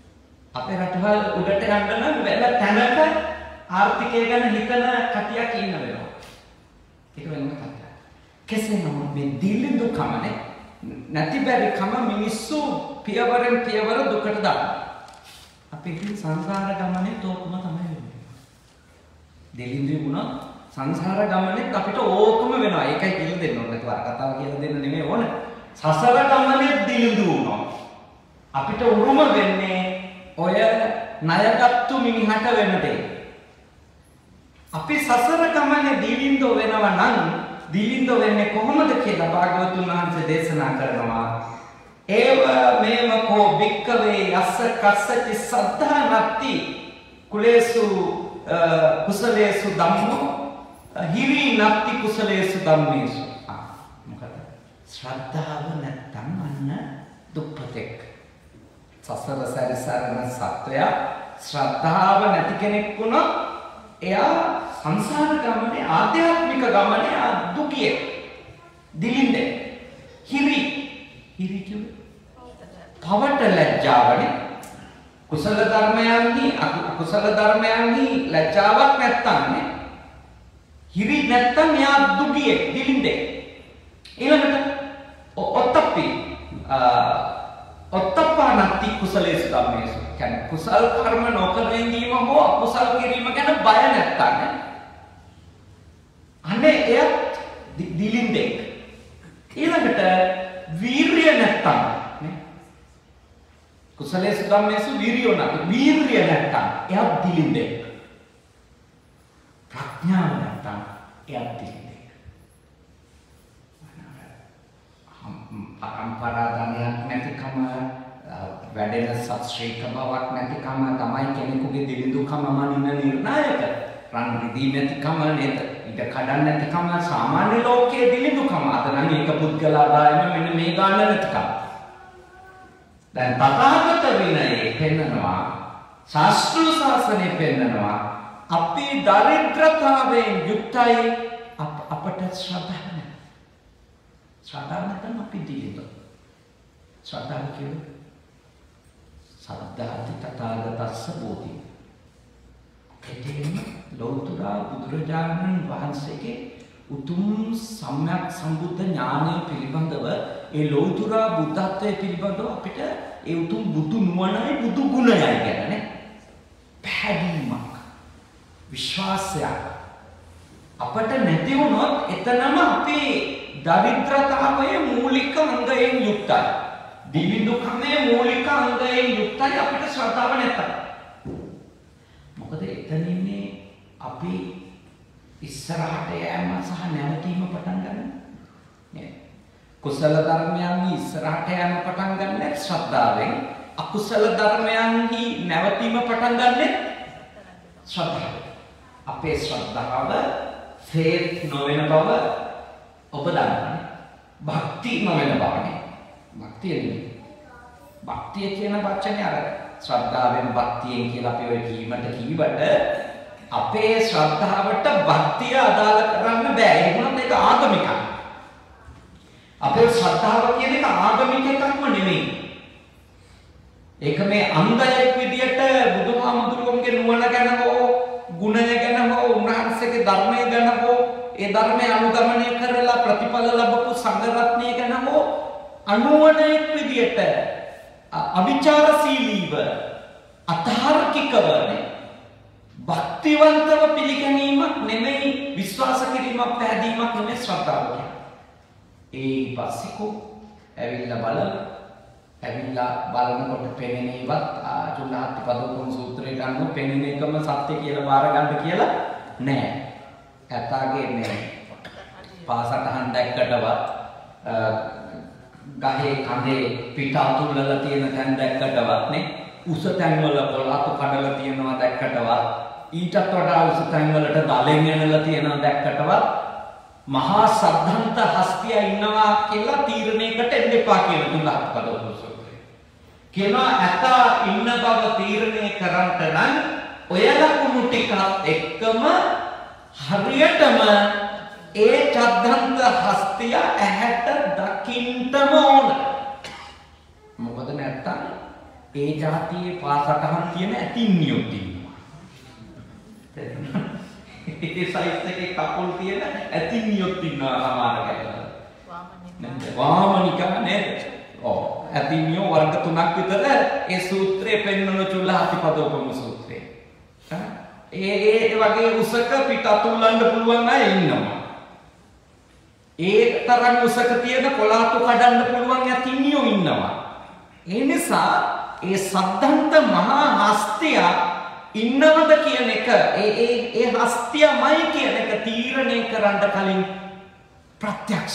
අපේ රටවල් උඩට යන්න නම් වෙන තැනක ආර්ථිකය ගැන හිතන කතියක් ඉන්න වෙනවා. ඒක වෙනම කතාවක්. කෙසේ නමුත් මේ දිලිඳුකමනේ නැති බැරි කම මිනිස්සු පියවරෙන් පියවර දුකට දානවා. අපේ සංසාර ගමනේ තෝකම තමයි වෙන්නේ. දිලිඳු වුණා සංසාර ගමනේ අපිට ඕකම වෙනවා. ඒකයි කියලා දෙන්න ඕනේ. ඒක කතාව කියලා දෙන්න නෙමෙයි ඕන. සසර ගමනේ දිලිඳු වුණා. අපිට උරුම වෙන්නේ ඔය ණයගත්තු මිනිහට වෙන දෙයක්. අපි සසර ගමනේ දිලිඳු වෙනවා නම් දිලිඳු වෙන්නේ කොහොමද කියලා භාග්‍යවතුන් වහන්සේ දේශනා කරනවා. ඒව මේව කෝ බික්කවේ යස්ස කස්සති සද්ධා නත්ති කුලේසු කුසලේසු ධම්මෝ හිරි නත්ති කුසලේසු ධම්මේසු. මොකද ශ්‍රද්ධාව නැත්තම් අන්න දුප්පතෙක්. සසර සැරිසරන සත්වයා ශ්‍රද්ධාව නැති කෙනෙක් වුණොත් එයා සංසාර ගමනේ ආධ්‍යාත්මික ගමනේ දුකියේ දිලින්දේ හිරි කියන්නේ පවට ලැජ්ජාවනේ කුසල ධර්මයන්හි අකුසල ධර්මයන්හි ලැජ්ජාවක් නැත්තම්නේ හිරි නැත්තම් එයා දුකියේ දිලින්දේ. ඊළඟට ඔත්තප්පානත්ති කුසලේසු ධම්මේසු. කියන්නේ කුසල් කර්ම නොකර ඉඳීම හෝ අකුසල් කිරීම ගැන බය නැත්තම් අනේ එයත් දිලින්දේ. ඊළඟට වීරිය නැත්තම් නේ කුසලේසු ධම්මේසු වීරියෝ නැත්නම් වීරිය නැත්තම් එයත් දිලින්දේ. ප්‍රඥාව නැත්තම් එයත් දිලින්දේ. පරම්පරාදනයක් නැතිකම වැඩෙන සත්‍ශ්‍රීක බවක් නැතිකම තමයි කෙනෙකුගේ දිලිඳුකම මනින නිර්ණායක. රන් රිදී නැතිකම නේද? ඉඩ කඩන් නැතිකම සාමාන්‍ය ලෝකයේ දිලිඳුකම. අද නම් ඒක පුද්ගලාදායම මෙන්න මේ ගන්න නැතිකම. දැන් තථාගත විනයේ පෙන්නනවා ශාස්ත්‍රීය ශාසනයේ පෙන්නනවා අපේ දරිද්‍රතාවයෙන් යුක්තයි අපට ශ්‍රද්ධාව නැහැ. ශ්‍රද්ධාව නැත්නම් අපි දිලිඳු. ශ්‍රද්ධාව කියන්නේ සද්ධාති තථාගතස්ස බෝධි. කෙටියෙන් ලෞතර බුදුරජාණන් වහන්සේගේ උතුම් සම්‍යක් සම්බුද්ධ ඥානය පිළිබඳව ඒ ලෞතර බුද්ධත්වයේ පිළිබඳව අපිට ඒ උතුම් බුදු නුවණයි බුදු ගුණයයි කියන්නේ පැහැදීමක් විශ්වාසයක් අපට නැති වුණොත් එතනම අපේ දරිද්‍රතාවයේ මූලික අංගයෙන් යුක්තයි. දිලිඳුකමේ මූලික අංගයෙන් යුක්තයි අපිට ශ්‍රද්ධාව නැත්තම්. මොකද එතන ඉන්නේ අපි ඉස්සරහට යෑම සහ නැවතීම පටන් ගන්න. නේද? කුසල ධර්මයන්හි ඉස්සරහට යෑම පටන් ගන්න ශ්‍රද්ධාවෙන්. අකුසල ධර්මයන්හි නැවතීම පටන් ගන්න ශ්‍රද්ධාවෙන්. අපේ ශ්‍රද්ධාව faith නොවන බව ඔබ දන්නවනේ. භක්ති නොවන බවනේ. භක්තිය නෙමෙයි. භක්තිය කියන වචනේ අර ශ්‍රද්ධාවෙන් භක්තියෙන් කියලා අපි ඔය කීමට කීවට අපේ ශ්‍රද්ධාවට භක්තිය අදාළ කරන්න බෑ. ඒ වුණත් ඒක ආගමිකයි. අපේ ශ්‍රද්ධාව කියන එක ආගමික එකක්ම නෙමෙයි. ඒක මේ අංගයක් විදියට බුදුහාමුදුරුවන්ගේ නුවණ ගැන හෝ ගුණය ගැන හෝ උන්වහන්සේගේ ධර්මය ගැන හෝ ඒ ධර්මය අනුගමනය කරලා ප්‍රතිඵල ලැබපු සංඝ රත්නය ගැන හෝ අනුවණයක් විදියට අවිචාරශීලීව අතාර්කිකවනේ භක්තිවන්තව පිළිගැනීමක් නෙමෙයි විශ්වාස කිරීමක් පැහැදීමක් නෙමෙයි ශ්‍රද්ධාව කියන්නේ. ඒ පස්සිකෝ ඇවිල්ලා බලනකොට පෙනෙනේවත් චුල්ලාහත්තිපදෝපම සූත්‍රයට අනුව පෙනෙන එකම සත්‍ය කියලා බාර ගන්න කියලා නෑ. ඇතාගේ නෑ. පාසටහන් දැක්කටවත් ගහේ කඳේ පිට අතුල්ලලා තියෙන තැන් දැක්කටවත් නේ උස තැන් වල පොළාතු කඩලා තියෙනවා දැක්කටවත් ඊටත් වඩා උස තැන් වලට දලෙන් එනලා තියෙනවා දැක්කටවත් මහා සද්ධාන්ත හස්තිය ඉන්නවා කියලා තීරණයකට එන්න එපා කියලා තුන්ලහත් පදවසෝත්‍රය. කියනවා ඇතා ඉන්න බව තීරණය කරන්නට නම් ඔය ලකුණු ටිකත් එක්කම හරියටම ඒ චද්ධන්ත හස්තිය ඇහැට දකින්නම ඕන. මොකද නැත්තම් ඒ જાතියේ පාසටහන් තියෙන ඇතින්නියොත් ඉන්නවා. ඒ සයිස් එකේ කකුල් තියෙන ඇතින්නියොත් ඉන්නවා සමහර කැලේ. වාමනිකා නේද? ඔව්. ඇතින්නියෝ වර්ග 3ක් විතර ඒ සූත්‍රයේ පෙන්වන චුල්ලහතිපදෝපම සූත්‍රය. ඒ වගේ උසක පිට අතුල්ලන්න පුළුවන් අය ඉන්නවා. ඒ තරම් උසක තියෙන කොලාතු කඩන්න පුළුවන් ඇතින්නියෝ ඉන්නවා. ඒ නිසා ඒ සද්ධාන්ත මහා හස්තිය ඉන්නවද කියන එක ඒ හස්තියමයි කියන එක තීරණය කරන්න කලින් ප්‍රත්‍යක්ෂ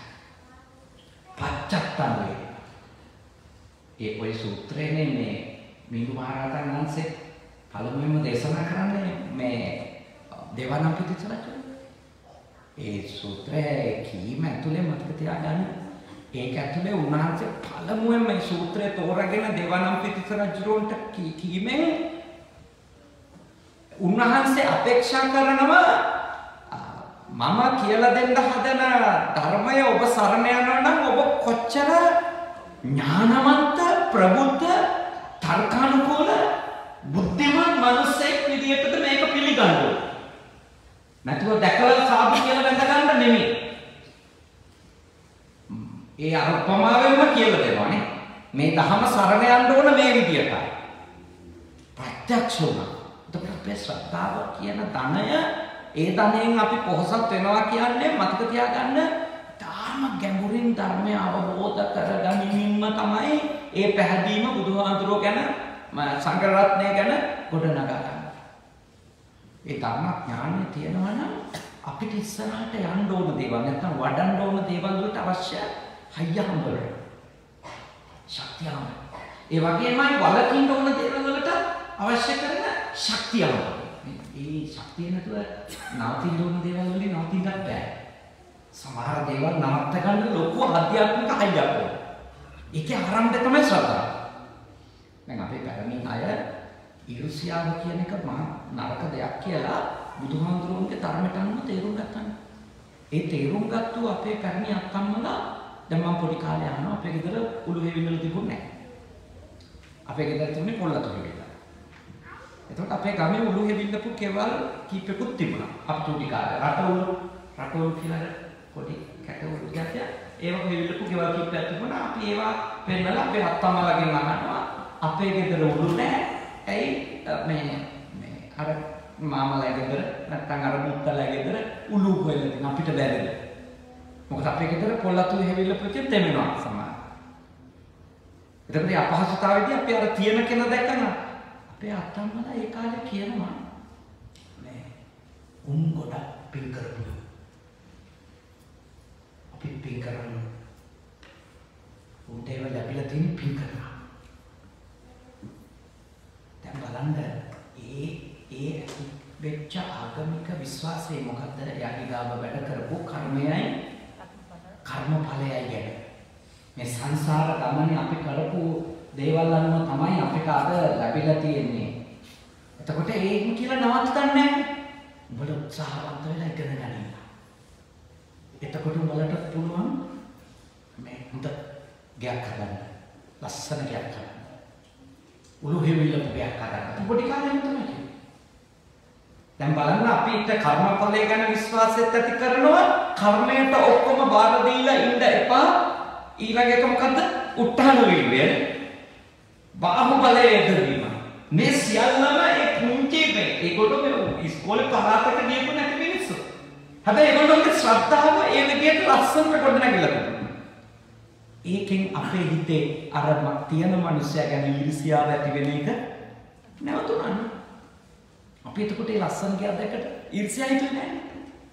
පච්චත්තං ඒ ඔය සූත්‍රයේ මේ මිහිඳු මහරහතන් වහන්සේ පළමුවෙන්ම දේශනා කරන්නේ මේ දේවානම්පියතිස්ස රජු. ඒ සූත්‍රයේ කීම ඇතුලේ මතක තියාගන්න. ඒක ඇතුලේ උන්වහන්සේ පළමුවෙන් මේ සූත්‍රය තෝරාගෙන දේවානම්පියතිස්ස රජුන්ට කීමෙන් උන්වහන්සේ අපේක්ෂා කරනවා මම කියලා දෙන්න හදන ධර්මය ඔබ සරණ යනවා නම් ඔබ කොච්චර ඥානවන්ත ප්‍රබුද්ධ තර්කානුකූල බුද්ධිමත් මිනිසෙක් විදියටද මේක පිළිගන්න ඕනේ. නැතුව දැකලා සාදු කියලා වැඳ ගන්න නෙමෙයි. ඒ අරුපමාවෙන්ම කියලා දෙනවානේ. මේ ධහම සරණ යන්න ඕන මේ විදියට. ප්‍රත්‍යක්ෂ වුණා. එතකොට අපේ ශ්‍රද්ධාව කියන ධනය ඒ ධනයෙන් අපි පොහොසත් වෙනවා කියන්නේ මතක තියාගන්න ධර්ම ගැඹුරින් ධර්මය අවබෝධ කරගැනීමම තමයි ඒ පැහැදීම බුදුහාඳුරෝ ගැන සංඝ රත්නය ගැන ගොඩනගා ගන්න. ඒ ධර්ම ඥානය තියෙනවා නම් අපිට ඉස්සරහට යන්න ඕන දේවල් නැත්නම් වඩන්න ඕන දේවල් වලට අවශ්‍ය හයියම්බල ශක්තියම ඒ වගේමයි වලකින්න ඕන දේවල් වලට අවශ්‍ය කරන ශක්තියම මේ ශක්තිය නැතුව නවතින්න ඕන දේවල් වලින් නවතින්නත් බෑ. සමහර දේවල් නවත්ත ගන්න ලොකු ආධ්‍යාත්මික හයියක් ඕන. ඒකේ ආරම්භය තමයි ශ්‍රද්ධාව. දැන් අපේ පැරණි අය ඊර්ෂ්‍යාව කියන එක මහා නරක දෙයක් කියලා බුදුහාමුදුරුවන්ගේ ධර්මයට අනුව තේරුම් ගත්තා. ඒ තේරුම් ගත්තු අපේ පැරණි අත්තම්මලා දැන් මම පොඩි කාලේ යනවා අපේ ගෙදර උළු හේවිල්ල තිබුණේ නැහැ. අපේ ගෙදර තිබුණේ පොල්ලතු හේවිල්ල. එතකොට අපේ ගමේ උළු හෙවිල්ලපු කෙවල් කීපෙකුත් තිබුණා. අපේ චූටි කාලේ රටවල් කියලා පොඩි කැටවල් ටිකක් ඒවා හෙවිල්ලපු කෙවල් කීපයක් තිබුණා. අපි ඒවා පෙන්නලා අපේ අත්තම්මලාගෙන් අහනවා අපේ ගෙදර උළු නැහැ. ඇයි මේ අර මාමලා ගෙදර නැත්නම් අර මුත්තලා ගෙදර උළු හොයලා තියෙන අපිට බැරිද? මොකද අපේ ගෙදර පොල්ලතු හෙවිල්ලපු එකෙන් තෙමෙනවා සමහර. එතකොට මේ අපහසුතාවයේදී අපි අර තියෙන කෙනා දැක්කම අපේ අත්තම්මලා ඒ කාලේ කියනවා මේ උන් ගොඩක් පින් කරපු. අපි පින් කරනවා. උන්ට ඒව ලැබිලා තියෙන පින් කරනවා. දැන් බලන්න ඒ වෙච්ච ආගමික විශ්වාසය මොකද්ද? එයාගේ ගාව වැඩ කරපු කර්මයයි කර්මඵලයයි ගැන. මේ සංසාර ගමනේ අපි කරපු දේවල් අනුව තමයි අපිට අද ලැබිලා තියෙන්නේ. එතකොට ඒක කියලා නවත්තන්නේ නැහැ. උඹලා උත්සාහවන්ත වෙලා ඉගෙන ගන්න. එතකොට උඹලට පුළුවන් මේ හොඳ ගයක් හදන්න. ලස්සන ගයක් හදන්න. උළු හේවිල්ලපු ගයක් හදන්න. පොඩි කාලේ තමයි. දැන් බලන්න අපිට කර්මඵලය ගැන විශ්වාසයත් ඇති කරනවා. කර්මයට ඔක්කොම බාර දීලා ඉන්න එපා. ඊළඟ එක මොකද්ද? උත්හාන වීර්යය. බාහුබලයේ යෙදවීම. මේ සියල්ලම ඒ පුංචි මේ ඒගොල්ලෝ මේ ඉස්කෝලේ පහතක ගියපු නැති මිනිස්සු. හැබැයි ඒගොල්ලෝගේ ශ්‍රද්ධාව ඒ විදිහට ලස්සනට ගොඩනගලා තිබුණා. ඒකෙන් අපේ හිතේ අර තියෙන මිනිස්සයා ගැන ඊර්ෂ්‍යාව ඇති වෙන එක නැවතුණා. අපි එතකොට ඒ ලස්සන ගියා දැකට ඊර්ෂ්‍යාව හිතුවේ නැහැ.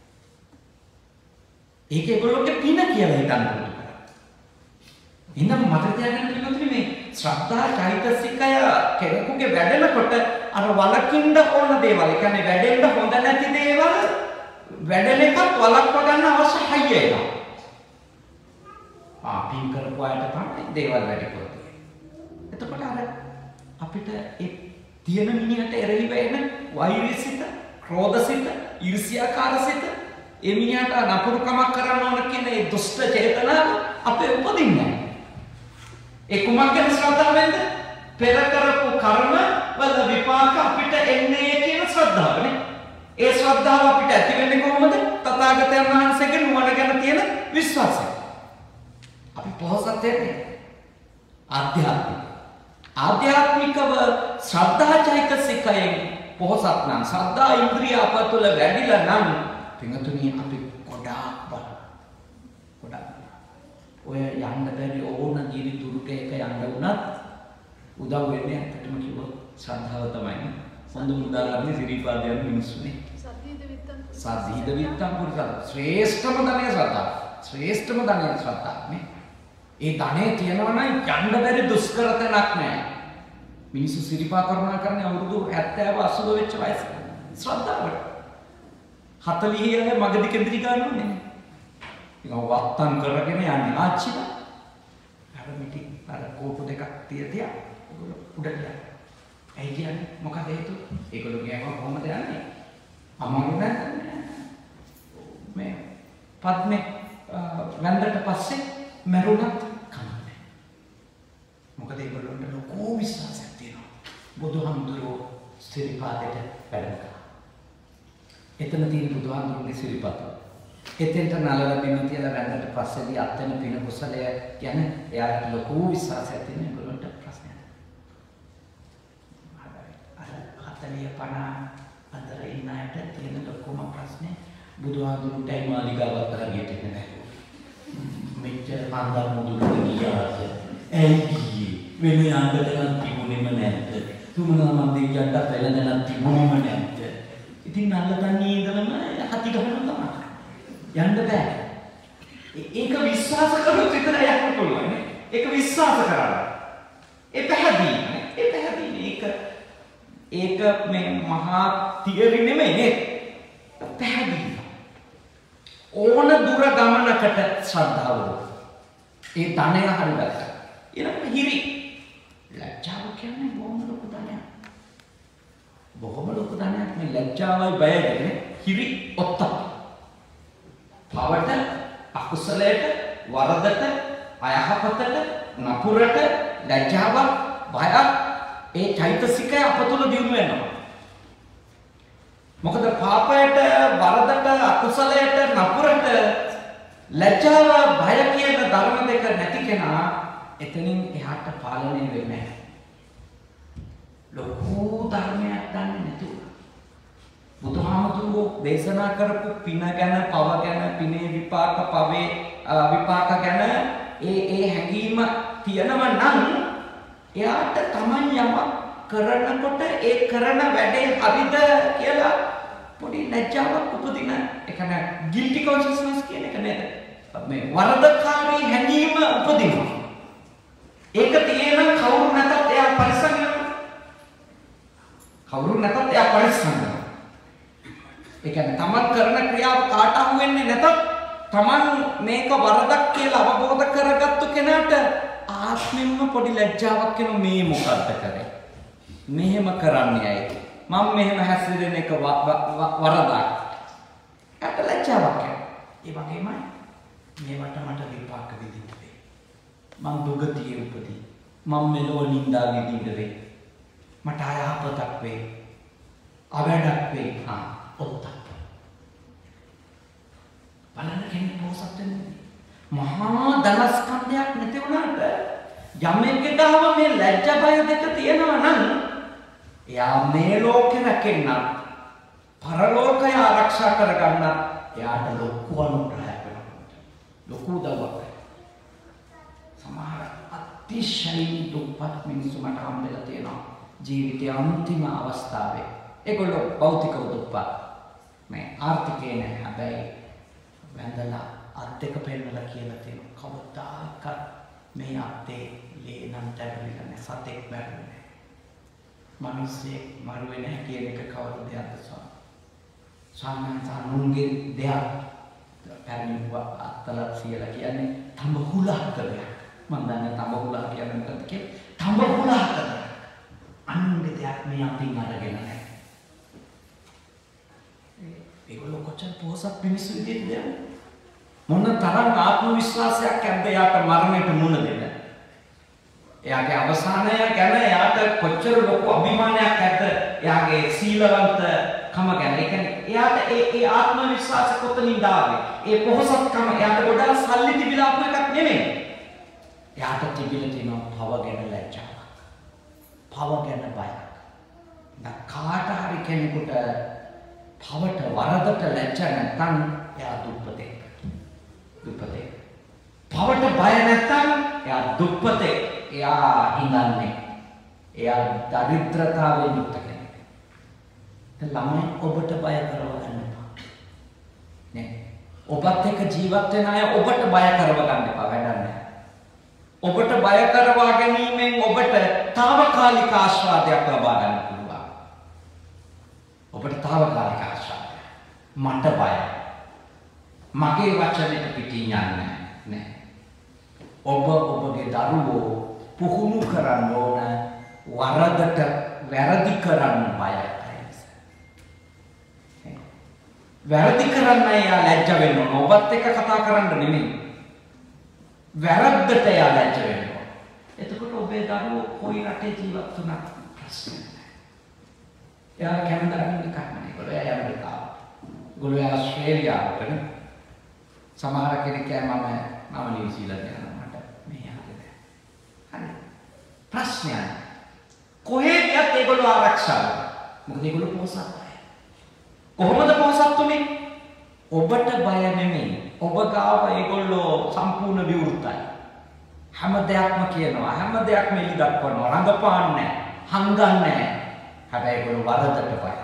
ඒක ඒගොල්ලෝගේ පින කියලා හිතන්න ඕනේ. ඉතින් මතක තියාගන්න පිළිතුරු මේ ශ්‍රද්ධා චෛතසිකය කෙනෙකුගේ වැඩෙනකොට අර වලකින්න ඕන දේවල්, ඒ කියන්නේ වැඩෙන්න හොඳ නැති දේවල් වැඩෙන එකත් වලක්ව ගන්න අවශ්‍ය හයිය එනවා. පින් කරපු අයට තමයි දේවල් වැඩිපුර තියෙන්නේ. එතකොට අර අපිට ඒ තියෙන මිනිහට එරෙහිව එන වෛරසිත, ක්‍රෝධසිත, ඊර්ෂ්‍යාකාරසිත, ඒ මිනිහට නපුරුකමක් කරන්න ඕන කියන ඒ දුෂ්ට චේතනාව අපේ උපදින්නේ නැහැ. ඒ කුමක් ගැන ශ්‍රද්ධාවෙන්ද? පෙර කරපු කර්ම වල විපාක අපිට එන්නේ කියන ශ්‍රද්ධාවනේ. ඒ ශ්‍රද්ධාව අපිට ඇති වෙන්නේ කොහොමද? තථාගතයන් වහන්සේගේ නුවණ ගැන තියෙන විශ්වාසය. අපි පොහොසත් වෙන්නේ ආධ්‍යාත්මිකව ශ්‍රද්ධා චෛතසිකයෙන් පොහොසත් නම් ශ්‍රද්ධා ඉන්ද්‍රිය අපතුල වැඩිලා නම් පින්තුණී අපි ගොඩාක් ඔය යන්න බැරි ඕන ගිරි දුරට එක යන්න වුණත් උදව් වෙන්නේ ඇත්තටම කිව්වොත් ශ්‍රද්ධාව තමයි. හොඳම උදාහරණය සිරිපාදයන් මිනිස්සුනේ. සද්ධීද විත්තම් පුරුෂ ශ්‍රේෂ්ඨම ධනය ශ්‍රද්ධාව. ශ්‍රේෂ්ඨම ධනය ශ්‍රද්ධාව නේ. ඒ ධනෙ තියනවා නම් යන්න බැරි දුෂ්කර තැනක් නැහැ. මිනිස්සු සිරිපා කරුණා කරන්නේ අවුරුදු 70 80 වෙච්ච වයස. ශ්‍රද්ධාවට. 40 යන මගදී කෙන්ද්‍රී ගන්නෝනේ. ඒක වත්තම් කරගෙන යන්නේ ආච්චිලා. අර මිටි අර කෝපු දෙකක් තියතිය උඩට යනවා. ඇයි කියන්නේ මොකද හේතුව? ඒගොල්ලෝ ගෑම කොහොමද යන්නේ? අමාරු නැත්නම් මේ පද්මේ වැන්දට පස්සේ මරුණත් කමන්නේ. මොකද ඒගොල්ලන්ට ලොකු විශ්වාසයක් තියෙනවා. බුදුහාමුදුරුවෝ සිරිපාදයට වැඩම කළා. එතන තියෙන බුදුහාමුදුරුවෝගේ සිරිපාද. එතෙන්ට නලලා බිම තියලා වැන්දට පස්සේදී අත්වෙන පින කුසලය ගැන එයාට ලොකු විශ්වාසයක් තියෙන ඒගොල්ලන්ට ප්‍රශ්නයක්. 40 50 අතර ඉන්න අයට තියෙන ලොකුම ප්‍රශ්නේ බුදුහාමුදුරුවෝටයි මාලිගාවත් හරියට නැහැ. මෙච්චර මන්දර මුදුනට ගියාද? ඇයි වෙන යන්නදනම් තිබුණෙම නැද්ද? තුමනා මන් දෙයියන්ට පෙළඳනක් තිබුණෙම නැද්ද? ඉතින් නල්ලතන්නේ ඉඳලම හති ගහනවා තමයි. යන්න බෑ. ඒක විශ්වාස කරොත් විතරයි යන්න පුළුවන් නේ. ඒක විශ්වාස කරලා. ඒ පැහැදිලි. ඒක මේ මහා තියරි නෙමෙයි නේ. පැහැදිලි. ඕන දුර ගමනකට ශ්‍රද්ධාව. ඒ ධනය හරියට. ඊළඟට හිරි. ලැජ්ජාව කියන්නේ බොහොම ලොකු ධනයක්. මේ ලැජ්ජාවයි බයයි හිරි ඔත්තප්ප. පවට, අකුසලයට, වරදට, අයහපතට, නපුරට, ලැජ්ජාවක්, බයක් ඒ චෛතසිකය අපතුල දියුණු වෙනවා. මොකද පාපයට, වරදට, අකුසලයට, නපුරට, ලැජ්ජාව, බය කියන ධර්ම දෙක නැති කෙනා එතනින් එහාට පාලනය වෙන්නේ නැහැ. ලොකු ධර්මයක් දන්නේ නැතුව බුදුහාමුදුරුවෝ දේශනා කරපු පින ගැන, පව ගැන, පිනේ විපාක, පවේ විපාක ගැන ඒ හැඟීම තියෙනව නම් එයාට තමන් යමක් කරනකොට ඒ කරන වැඩේ හරිද කියලා පොඩි ලැජ්ජාවක් උපදින. ඒ කියන්නේ guilty consciousness කියන එක නේද? මේ වරදකාරී හැඟීම උපදිනවා. ඒක තියෙන කවුරු නැතත් එයා පරිස්සම් වෙනවා. ඒ කියන්නේ තමන් කරන ක්‍රියාව කාට අහු වෙන්නේ නැතත් තමන් මේක වරදක් කියලා අවබෝධ කරගත්තු කෙනාට ආත්මෙන්ම පොඩි ලැජ්ජාවක් එනවා. මේ මොකද්ද කරේ? මෙහෙම කරන්නේ ඇයි? මම මෙහෙම හැසිරෙන එක වරදක්. ඇට ලැජ්ජාවක් එනවා. ඒ වගේමයි මේවට මට විපාක විඳින්න වෙයි. මං දුගතියේ උපදී. මම මෙලොව නින්දා විඳින්න වෙයි. මට අයහපතක් වෙයි. අවැඩක් වෙයි. ඔත්තප්ප. බලන්න කෙනෙක් පොසත් වෙන්නේ. මහා ධනස්කන්ධයක් නැති වුණාට යමෙක්ගේ ගාව මේ ලැජ්ජා බය දෙක තියෙනවා නම් එයා මේ ලෝකේ රැකෙන්න, පරලෝකය ආරක්ෂා කරගන්න එයාට ලොකු අනුග්‍රහයක් වෙනවා. ලොකු උදව්වක්. සමහර අතිශයින් දුප්පත් මිනිස්සු මට හම්බෙලා තියෙනවා ජීවිතයේ අන්තිම අවස්ථාවේ. ඒගොල්ලෝ භෞතිකව දුප්පත්. මේ ආර්ථිකේ නැහැ. හැබැයි වැඳලා අත් දෙක පෙන්නලා කියලා තියෙනවා. කවදාකවත් මේ අත්තේ ලේනම් තැබෙන්නේ නැහැ. සතෙක් මැරුවේ නැහැ. මිනිස්සේ මරුවේ නැහැ කියන එක කවුරුද දෙයක්ද සාමාන්‍යයෙන් දෙයක් පැරණි අත්තල කියලා කියන්නේ තඹහුලහකලයක්. මම දන්නේ තඹහුලහ කියන්නේ මොකක්ද කියලා. තඹහුලහකල. අනුන්ගේ දෙයක් මේ අතින් අරගෙන නැහැ. ඒගොල්ලෝ කොච්චර පොහොසත් මිනිස්සු විදිහටද? මොන තරම් ආත්ම විශ්වාසයක් ඇද්ද යාට මරණයට මුහුණ දෙන්න. එයාගේ අවසානය ගැන එයාට කොච්චර ලොකු අභිමානයක් ඇද්ද එයාගේ සීලවන්තකම ගැන. ඒ කියන්නේ එයාට ඒ ආත්ම විශ්වාසය කොතනින්ද ආවේ? ඒ පොහොසත්කම එයාට ගොඩාක් සල්ලි තිබිලා ආපු එකක් නෙමෙයි. එයාට තිබිලා තියෙන පව ගැන ලැජ්ජාවක්. පව ගැන බයක්. කාට හරි කෙනෙකුට පවට වරදට ලැජ්ජ නැත්නම් එයා දුප්පතෙක්. දුප්පතෙක්. පවට බය නැත්නම් එයා දුප්පතෙක්. එයා හිඟන්නේ. එයා දරිද්‍රතාවයෙන් යුක්ත කෙනෙක්. ළමයි ඔබට බය කරව ගන්න එපා. නේ. ඔබත් එක්ක ජීවත් වෙන අය ඔබට බය කරව ගන්න එපා. වැඩක් නැහැ. ඔබට බය කරවා ගැනීමෙන් ඔබට తాවකාලික ආශාදයක් ලබා ගන්න පුළුවන්. ඔබට తాවකාලික ආශාදයක්. මට බයයි. මගේ වචනෙට පිටින් යන්නේ නැහැ. ඔබ ඔබගේ දරුවෝ පුහුණු කරන්න ඕන වරදට වැරදි කරන්න බයයි. වැරදි කරන්න එයා ලැජ්ජ වෙන්න ඕන. ඔබත් එක්ක කතා කරන්න නෙමෙයි. වැරද්දට එයා ලැජ්ජ වෙන්න ඕන. එතකොට ඔබේ දරුවෝ කොයි රටේ ජීවත් වුණත් ප්‍රශ්න නැහැ. එයා කැනඩාවෙන් එකක් නෙමෙයි. ඒගොල්ලෝ ඇමරිකාව. ඒගොල්ලෝ ආස්ට්‍රේලියාවට. සමහර කෙනෙක් මම නිව්සීලන්ත යනවා මට මේ යන්නේ. හරි. ප්‍රශ්නයක්. කොහෙද යත් ඒගොල්ලෝ ආරක්ෂා කරනවා. මොකද ඒගොල්ලෝ පොසත් අය. කොහොමද පොසත් උනේ? ඔබට බය නෙමෙයි. ඔබ ගාව ඒගොල්ලෝ සම්පූර්ණ විවෘතයි. හැම දෙයක්ම කියනවා. හැම දෙයක්ම එලි දක්වනවා. රඟපාන්නේ නැහැ. හංගන්නේ නැහැ. හැබැයි ඒගොල්ලෝ වරදට බයයි.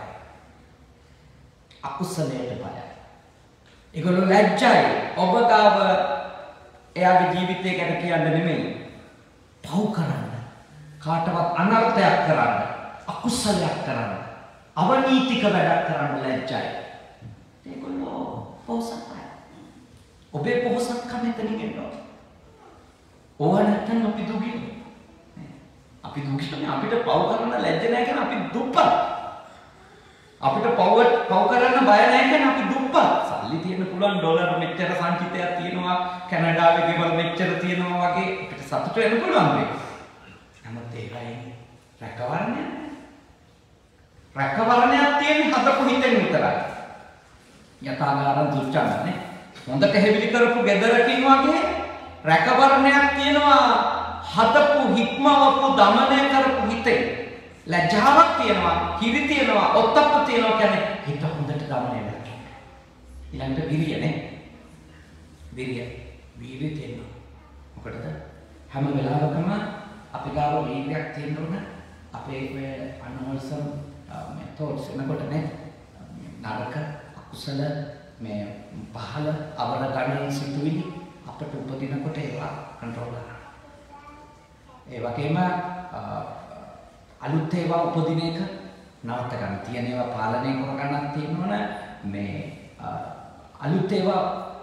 අකුසලයට බයයි. ඒගොල්ලෝ ලැජ්ජයි. ඔබ ගාව එයාගේ ජීවිතය ගැන කියන්න නෙමෙයි. පව් කරන්න. කාටවත් අනර්ථයක් කරන්න. අකුසලයක් කරන්න. අවනීතික වැඩක් කරන්න ලැජ්ජයි. ඒගොල්ලෝ පොහොසත්යි. ඔබේ පොහොසත්කම එතනින් එනවා. ඕව නැත්තම් අපි දුගියෝ. අපි දුගියෝනේ අපිට පව් කරන්න ලැජ්ජ නැහැ කියන අපි දුප්පත්. අපිට පව් කරන්න බය නැහැ කියන අපි දුප්පත්. සල්ලි තියෙන්න පුළුවන් ඩොලර් මෙච්චර සංචිතයක් තියෙනවා කැනඩාවේ ගෙවල් මෙච්චර තියෙනවා වගේ අපිට සතුට වෙන්න පුළුවන් මේ. නමුත් ඒකයි රැකවරණය. රැකවරණයක් තියෙන්නේ හදපු හිතෙන් විතරයි. යථාගාරං දුච්චන්නේ. හොඳට හැවිලි කරපු ගෙදරකින් වගේ රැකවරණයක් තියෙනවා හදපු හික්මවපු දමනය කරපු හිතේ. ලැජ්ජාවක් තියෙනවා, කිරි තියෙනවා, ඔත්තප්ප තියෙනවා කියන්නේ හිත හොඳට දමනය වෙනවා. ඊළඟට විරියනේ. විරිය තියෙනවා. මොකටද? හැම වෙලාවකම අපි ගාව වීර්යයක් තියෙන්න ඕන. අපේ මේ අනවසම් මේ තෝට්ස් එනකොටනේ නරක අකුසල මේ පහළ අවර ගණන් සිතුවිලි අපට උපදිනකොට ඒවා කන්ට්‍රෝල් කරන්න. ඒ වගේම අලුත් ඒවා උපදින එක නවත්ත ගන්න. තියෙන ඒවා පාලනය කර ගන්නත් තියෙනවනේ මේ අලුත් ඒවා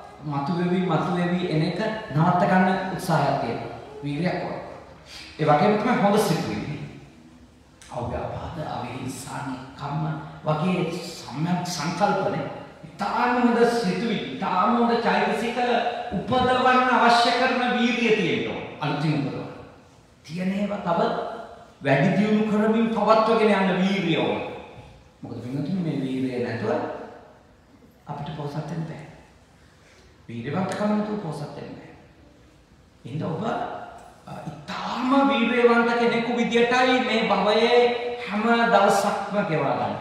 මතුවේවි එන එක නවත්ත ගන්න උත්සාහයක් තියෙනවා. වීර්යයක් වගේ. ඒ වගේම තමයි හොඳ සිතුවිලි. අව්‍යාපාද අවිහිංසානි කම්ම වගේ සම්‍යක් සංකල්පනේ ඊටාම හොඳ සිතුවිලි ඊටාම හොඳ චෛතසික උපදවන්න අවශ්‍ය කරන වීර්යය තියෙනවා අලුතින් උපදවන්න. තියෙන ඒවා තව වැඩි දියුණු කරමින් පවත්වගෙන යන්න වීර්යය ඕන. මොකද වෙනතුනේ මේ වීර්යය නැතුව අපිට පොසත් වෙන්න බෑ. වීර්යවන්තකම නැතුව පොසත් වෙන්න බෑ. ඉතින් ඔබ ඉතාම වීර්යවන්ත කෙනෙකු විදියටයි මේ භවයේ හැම දවසක්ම ගෙවා ගන්න.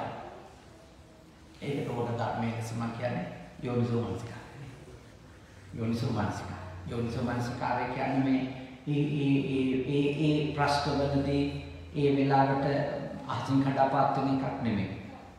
ඒකට උඩ ධර්මයේ සමන් කියන්නේ යෝනිසෝ මනසිකාරය. යෝනිසෝ මනසිකාරය කියන්නේ මේ ප්‍රශ්නවලදී ඒ වෙලාවට අහිං කඩාපාත් වෙන එකක් නෙමෙයි.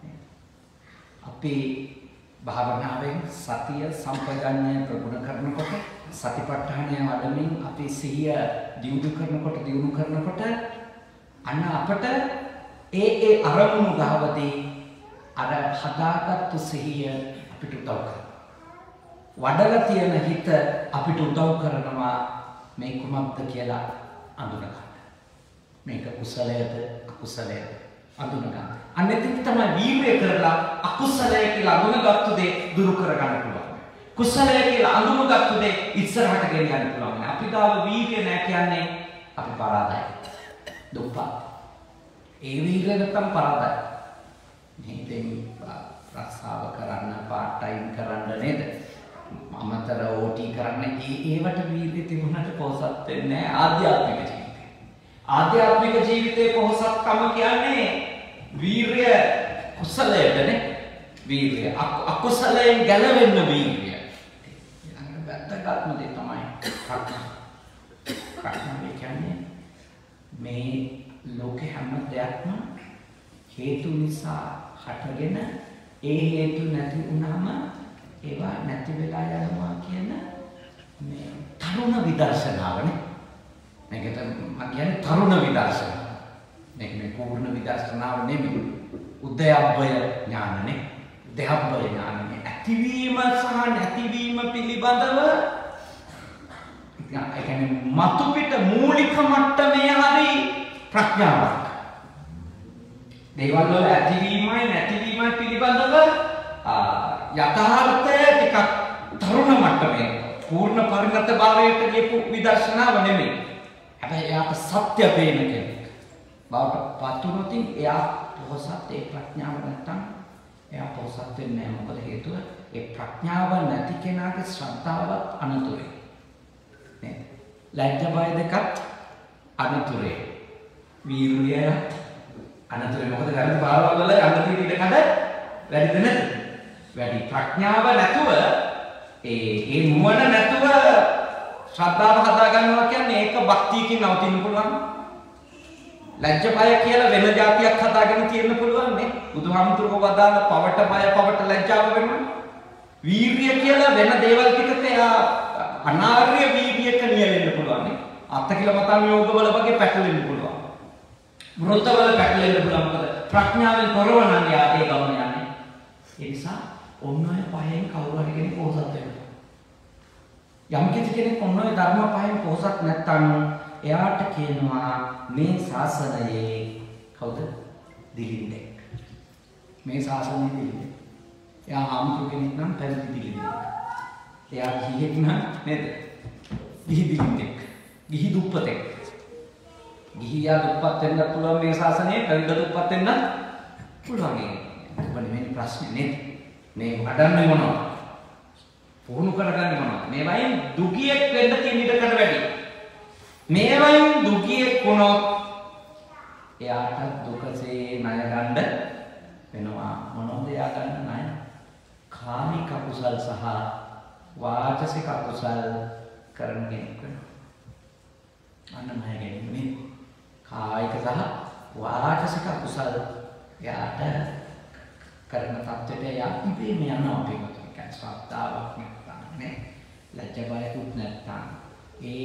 අපි භාවනාවෙන් සතිය සම්පජාඤ්ඤය ප්‍රගුණ කරනකොට සතිපට්ඨානය වඩමින් අපි සිහිය දියුණු කරනකොට අන්න අපට ඒ අරමුණු ගාවදී අර හදාගත්තු සිහිය අපිට උදව් කරනවා. වඩලා තියෙන හිත අපිට උදව් කරනවා මේ කුමක්ද කියලා අඳුනගන්න. මේක කුසලයේද අකුසලයේද අඳුනගන්න. අනිත් තමයි වීර්යය කරලා අකුසලය කියලා අඳුනගත්තු දේ දුරු කරගන්න පුළුවන්. කුසලය කියලා අඳුනගත්තු දේ ඉස්සරහට ගෙන යන්න පුළුවන්. අපි ගාව වීර්යය නැහැ කියන්නේ අපි පරාදයි. දුප්පත්. ඒ වීර්යය නැත්තම් පරාදයි. මේ දෙන්න රස්සාව කරන්න පාර්ට් ටයිම් කරන්න නේද? අමතර ඕටි කරන්න ඒවට වීර්යය තිබුණාට පොහොසත් වෙන්නේ ආධ්‍යාත්මික ජීවිතේ. ආධ්‍යාත්මික ජීවිතේ පොහොසත්කම කියන්නේ වීර්ය කුසලයටනේ. වීර්ය අකුසලයෙන් ගැලවෙන්න වීර්ය. ඊළඟට වැදගත්ම දේ තමයි ප්‍රඥාව. ප්‍රඥාව කියන්නේ මේ ලෝකේ හැම දෙයක්ම හේතු නිසා හටගෙන ඒ හේතු නැති වුණාම ඒවා නැති වෙලා යනවා කියන මේ තරුණ විදර්ශනාවනේ. මේකට මම කියන්නේ තරුණ විදර්ශනාව. මේක මේ පූර්ණ විදර්ශනාව නෙමෙයි. උද්‍යප්පය ඥානනේ. උද්‍යප්පය ඥානනේ. ඇතිවීම සහ නැතිවීම පිළිබඳව ඒ කියන්නේ මතු පිට මූලික මට්ටමේ හරි ප්‍රඥාවක්. දේවල් වල ඇතිවීමයි නැතිවීමයි පිළිබඳව යථාර්ථය ටිකක් තරුණ මට්ටමේ පූර්ණ පරිණත භාවයට ගියපු විදර්ශනාව නෙමෙයි. හැබැයි එයාට සත්‍ය පේන කෙනෙක් බවට පත් වුණොත් එයා පොහොසත් ඒ ප්‍රඥාව නැත්තම් එයා පොහොසත් වෙන්නේ නැහැ. මොකද හේතුව ඒ ප්‍රඥාව නැති කෙනාගේ ශ්‍රද්ධාවත් අනතුරේ. නේද? ලැජ්ජ බය දෙකත් අනතුරේ. වීර්යය අනතුරේ. මොකද වැරදි පාරවල් වල යන්න තියෙන ඉඩ කඩ වැඩිද නැද්ද? වැඩි. ප්‍රඥාව නැතුව ඒ නුවණ නැතුව ශ්‍රද්ධාව හදා ගන්නවා කියන්නේ ඒක භක්තියකින් නවතින්න පුළුවන්. ලැජ්ජ බය කියලා වෙන જાතියක් හදාගෙන තියෙන්න පුළුවන් නේ. බුදුහාමුදුරුවෝ වදාළ පවට බය පවට ලැජ්ජාව වෙනවා. වීර්ය කියලා වෙන දේවල් ටිකට එයා අනාර්ය වීර්යක නියැලෙන්න පුළුවන් නේ. අත්තිකිල මතන් යෝගවල වගේ පැටලෙන්න පුළුවන්. වෘතවල පැටලෙන්න පුළුවන්. මොකද ප්‍රඥාවෙන් තොරව නම් යා ඒ ගමන යන්නේ. ඒ නිසා ඔන්න ඔය පහෙන් කවුරු හරි කෙනෙක් පොහොසත් වෙනවා. යම් කෙනෙක් ඔන්න ඔය ධර්ම පහෙන් පොහොසත් නැත්නම් එයාට කියනවා මේ ශාසනයේ කවුද? දිලින්දෙක්. මේ ශාසනයේ දිලින්දෙක්. එයා ආමුතු කෙනෙක් නම් පැවිදි දිලින්දෙක්. එයා ගිහිෙක් නම් නේද? ගිහි දිලින්දෙක්. ගිහි දුප්පතෙක්. ගිහියා දුප්පත් වෙන්න පුළුවන් මේ ශාසනයේ, පැවිදි දුප්පත් වෙන්න පුළුවන්. ඒක නෙමෙයි ප්‍රශ්නේ නේද? මේ වඩන්නේ මොනවද? පුහුණු කරගන්නේ මොනවද? මේ වයින් දුගියෙක් වෙන්න තියෙන ඉඩකට වැඩි. මේ වයින් දුගියෙක් වුණොත් එයාට දුකසේ ණය ගන්න වෙනවා. මොනවද එයා ගන්න ණය? කාමික කුසල් සහ වාචසික කුසල් කරන කෙනෙක් වෙනවා. අන්න ණය ගැනීමනේ. කායික සහ වාචසික කුසල් එයාට කරන තත්ත්වයට එයා ඉබේම යනවා පිටුට. ඒක ශ්‍රද්ධාවක් නැත්නම් නේ. ලැජ්ජ බයකුත් නැත්නම් ඒ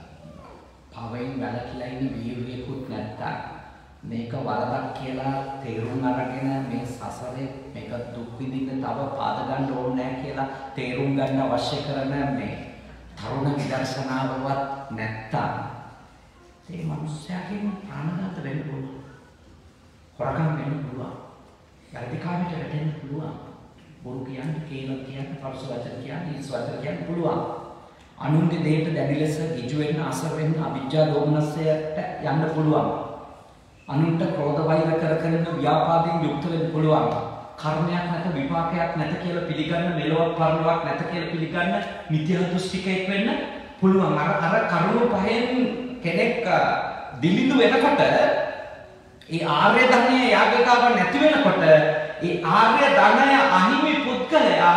පවෙන් වැළකීලා ඉන්න වීර්යයකුත් නැත්නම් මේක වරදක් කියලා තේරුම් අරගෙන මේ සසරේ මේක දුක් විඳින්න තව පාද ගන්න ඕනේ නැහැ කියලා තේරුම් ගන්න අවශ්‍ය කරන මේ තරුණ විදර්ශනාවවත් නැත්නම් ඒ මනුස්සයාගෙන් ප්‍රාණඝාත වෙන්න පුළුවන්. හොරකම් වෙන්න පුළුවන්. වැරදිකාමයට වැටෙන්න පුළුවන්. බොරු කියන්නේ, කේලම් කියන්නේ, පරුස වචන කියන්නේ, හිස් වචන කියන්න පුළුවන්. අනුන්ගේ දෙයට දැඩි ලෙස ගිජු වෙන්න, අසර වෙන්න, අවිජ්ජා දෝමනසයට යන්න පුළුවන්. අනුන්ට ක්‍රෝධ වෛර කරගෙන ව්‍යාපාදයෙන් යුක්ත වෙන්න පුළුවන්. කර්මයක් නැත, විපාකයක් නැත කියලා පිළිගන්න, මෙලොවක් පරලොවක් නැත කියලා පිළිගන්න මිත්‍යා දෘෂ්ටිකයෙක් වෙන්න පුළුවන්. අර කරුණු පහෙන් කෙනෙක් දිලිඳු වෙනකොට ඒ ආර්ය ධනය යාගතාව නැති වෙනකොට ඒ ආර්ය ධනය අහිමි පුද්ගලයා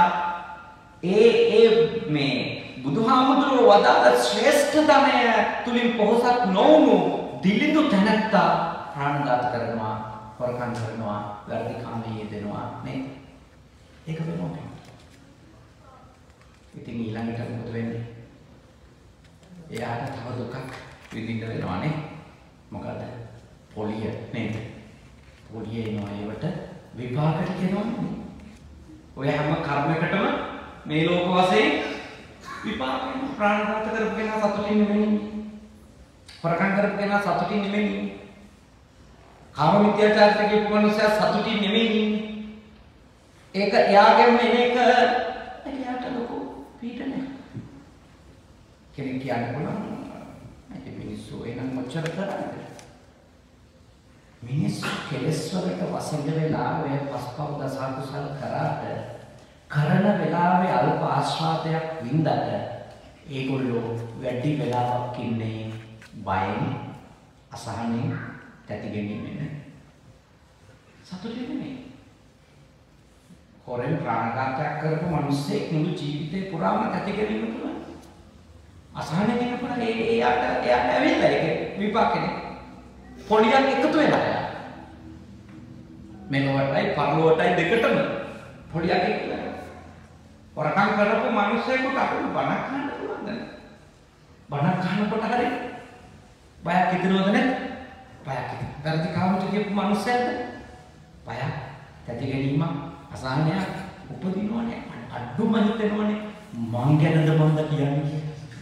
ඒ මේ බුදුහාමුදුරුවෝ වදාළ ශ්‍රේෂ්ඨ ධනය තුලින් පොහොසත් නොවුණු දිලිඳු තැනැත්තා ප්‍රාණඝාත කරනවා, හොරකම් කරනවා, වැරදි කාමයේ යෙදෙනවා නේද? ඒක වෙනවා. ඉතින් ඊළඟට මොකද වෙන්නේ? එයාට තව දුකක් විඳින්න වෙනවා නේ. මොකද? පොලිය නේද? පොලිය එනවා ඒවට විපාකට කියනවා. ඔය හැම කර්මයකටම මේ ලෝක වශයෙන් විපාක ප්‍රාණඝාත කරපු කෙනා සතුටින් නෙමෙයි. හොරකම් කරපු කෙනා සතුටින් නෙමෙයි. කාම මිත්‍යාචාරයට කියපු මනුස්සයා සතුටින් නෙමෙයි. ඒක එයාගෙම එන එක එයාට ලොකු පීඩනයක්. කෙනෙක් කියන්න පුළුවන් මේ මිනිස්සු එනම් මොච්චර කරන්නේ? මිනිස්සු කෙලස් වලට වසඟ වෙලා ඔය පස්පව් දසකුසල් කරාට කරන වෙලාවේ අල්ප ආශ්වාදයක් වින්දට ඒගොල්ලෝ වැඩි වෙලාවක් ඉන්නේ බයෙන් අසහනෙන් තැතිගෙනින්නේ නැහැ. සතුටින් නෙමෙයි. හොරෙන් ප්‍රාණඝාතයක් කරපු මිනිස්සෙක් මුළු ජීවිතේ පුරාම තැතිගෙනින්න පුළුවන්. අසහනෙන් ඉන්නකොට එයාට ඇවිල්ලා ඒක විපාකනේ. පොඩියක් එකතු වෙලා යනවා. මෙලොවටයි පරලොවටයි දෙකටම පොඩියක් එකතු වෙනවා. වරකම් කරපු මිනිස්සෙකුට අපිට බණක් ගන්න පුළුවන්ද? බණක් ගන්නකොට හරි බයක් හිතනවද නැද්ද? බයක් හිතෙනවා. වැරදි කාමයට කියපු මිනිස්සෙක්ද? බයක්, තැති ගැනීම, අසහනයක් උපදිනවනේ. අඩුම හිතෙනවනේ මං ගැනද මන්ද කියන්නේ.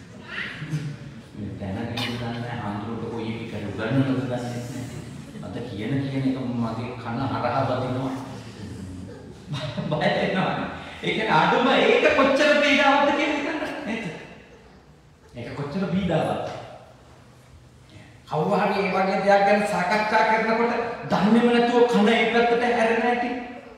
දැනගෙන ගන්න ආන්දරට කොයි එක ගන්නවද දන්නේ නැහැ. අද කියන එක මගේ කන හරහා වදිනවා. බය වෙනවා. ඒක අඩුම ඒක කොච්චර පීඩාවක්ද කියන එක නේද? ඒක කොච්චර පීඩාවක්ද? කවුරු හරි මේ වගේ දෙයක් ගැන සාකච්ඡා කරනකොට දන්නේම නැතුව කන එක පැත්තට හැරෙන හැටි.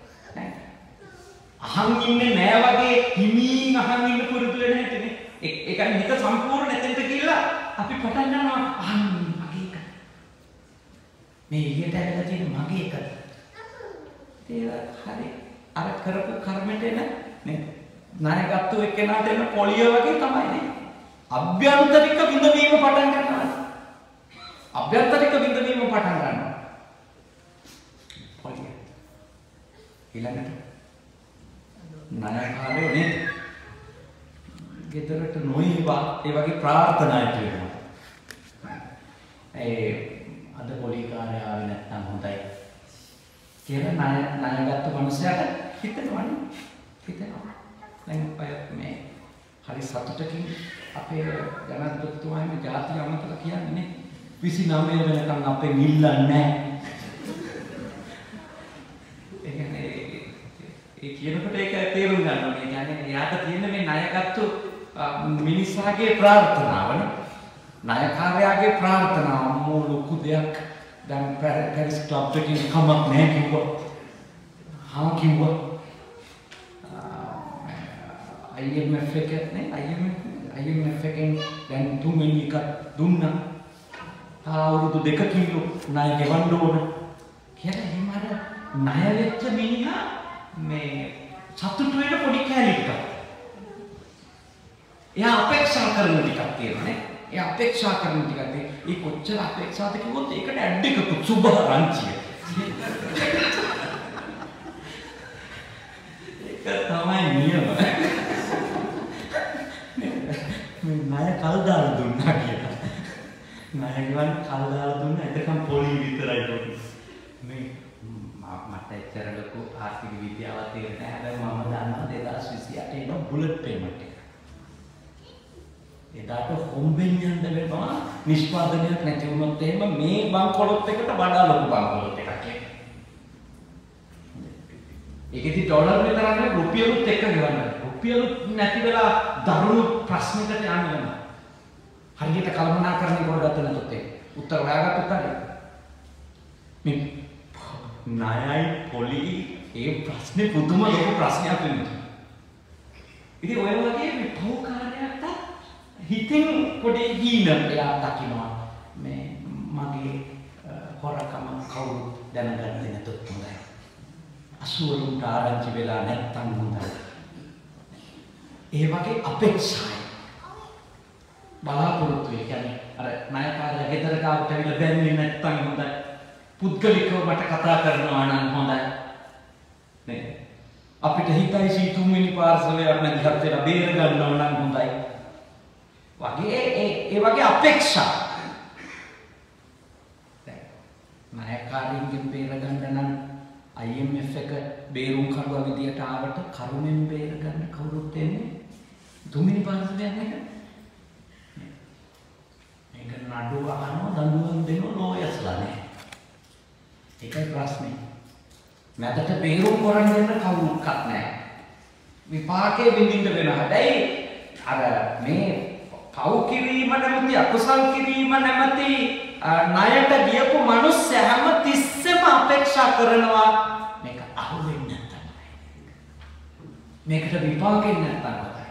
අහන් ඉන්නේ නෑ වගේ හිමින් අහන් ඉන්න පුරුදු වෙන හැටිනේ. ඒ කියන්නේ හිත සම්පූර්ණ එතෙන්ට ගිහිල්ලා අපි පටන් ගන්නවා අහන් මගේ එක. මේ ඊට ඇවිල්ලා තියෙන මගේ එක. ඒක හරි අර කරපු කර්මෙට එන නේද? ණයගත්තු එක්කෙනාට එන පොලිය වගේ තමයි නේ. අභ්‍යන්තරික විඳවීම පටන් ගන්නවා. අභ්‍යන්තරික විඳවීම පටන් ගන්නවා. පොලිය. ඊළඟට ණයකාරයෝ නේද? ගෙදරට නොයවා ඒ වගේ ප්‍රාර්ථනා ඇති වෙනවා. අද පොලිකාරයා ආවේ නැත්නම් හොඳයි කියලා ණයගත්තු මනුස්සයාට හිතෙනවනේ. හිතෙනවා. දැන් අය මේ හරි සතුටකින් අපේ ජනාධිපතිතුමා මේ ජාතිය අමතක කියන්නේ නේ. 29 වෙනකන් අපේ නිල්ලන්නේ නැහැ. ඒ කියන්නේ ඒ කියනකොට ඒක තේරුම් ගන්න ඕනේ. ඒ කියන්නේ එයාට තියෙන මේ ණයගත්තු මිනිසාගේ ප්‍රාර්ථනාවනේ. ණයකාරයාගේ ප්‍රාර්ථනාව මොන ලොකු දෙයක්. දැන් පැරිස් ක්ලබ් එකකින් කමක් නැහැ කිව්වා. හා කිව්වා. IMF එක නේ IMF එකෙන් දැන් තුන්වෙනි එක දුන්නා. අවුරුදු දෙකකින් ණය ගෙවන්න ඕන කියලා එහෙම අර ණය වෙච්ච මිනිහා මේ සතුටු වෙන පොඩි කැලිකක්. එයා අපේක්ෂා කරන ටිකක් තියෙනනේ. එයා අපේක්ෂා කරන ටිකක් ඒ කොච්චර අපේක්ෂාද කිව්වොත් ඒකට ඇඩ් එකකුත් සුබ රංචිය. ඒක තමයි නියම. මේ ණය කල් දාලා දුන්නා කියලා. ණය ගන්න කල් දාලා දුන්නා එතකම් පොලි විතරයි පොඩි. මේ මට එච්චර ලොකු ආර්ථික විද්‍යාවක් තේරෙන්නේ නැහැ. හැබැයි මම දන්නවා 2028 එන බුලට් පේමන්ට් එක. එදාට හොම්බෙන් යන්න වෙනවා නිෂ්පාදනයක් නැති වුණොත් එහෙම මේ බංකොලොත් එකට වඩා ලොකු බංකොලොත් එකක් එන්නේ. ඒකෙදි ඩොලර් විතරක් නෙවෙයි රුපියලුත් එක්ක ගෙවන්න. රුපියලුත් නැති වෙලා දරුණු ප්‍රශ්නකට යන්න වෙනවා. හරියට කල්පනාකරන්නේ කොහොමද නැතොත් ඒක. උත්තර හොයාගත්තොත් හරි. මේ ණයයි පොලි ඒ ප්‍රශ්නේ පුදුම ලොකු ප්‍රශ්නයක් වෙනවා. ඉතින් ඔය වගේ මේ පෞකාරයකට හිතින් පොඩි හීනක් එයා දකින්නවා. මේ මගේ හොරකම කවුරු දැනගන්නේ නැතොත් හොඳයි. අසුවරුන්ට ආරංචි වෙලා නැත්තම් හොඳයි. ඒ වගේ අපේක්ෂායි. බලාපොරොත්තු ඒ කියන්නේ අර ණයකාරයා ගෙදරට ආවට ඇවිල්ලා බැන්නේ නැත්තම් හොඳයි. පුද්ගලිකව මට කතා කරනවා නම් හොඳයි. නේද? අපිට හිතයි සීතුන්වෙනි පාර්සලයක් නැතිවත් වෙලා බේර ගන්නවා නම් හොඳයි. වගේ ඒ වගේ අපේක්ෂා. දැන් ණයකාරයින්ගෙන් බේර ගන්න නම් IMF එක බේරුම් කරුවා විදියට ආවට කරුණෙන් බේර ගන්න කවුරුත් එන්නේ තුන්වෙනි පාර්සලයක් නේද? මේක නඩුව අහනවා දඬුවම් දෙනවා ලෝයස්ලා නෑ. ඒකයි ප්‍රශ්නේ. මැදට බේරුම් කරන්න දෙන්න කවුරුත්වත් නැහැ. විපාකයේ විඳින්න වෙනවා. හැබැයි අර මේ පව් කිරීම නැමැති අකුසල් කිරීම නැමැති ණයට ගියපු මිනිස්සු හැම තිස්සෙම අපේක්ෂා කරනවා මේක අහු වෙන්නේ නැත්තම්. මේකට විපාකෙන්නේ නැත්තම් හොඳයි.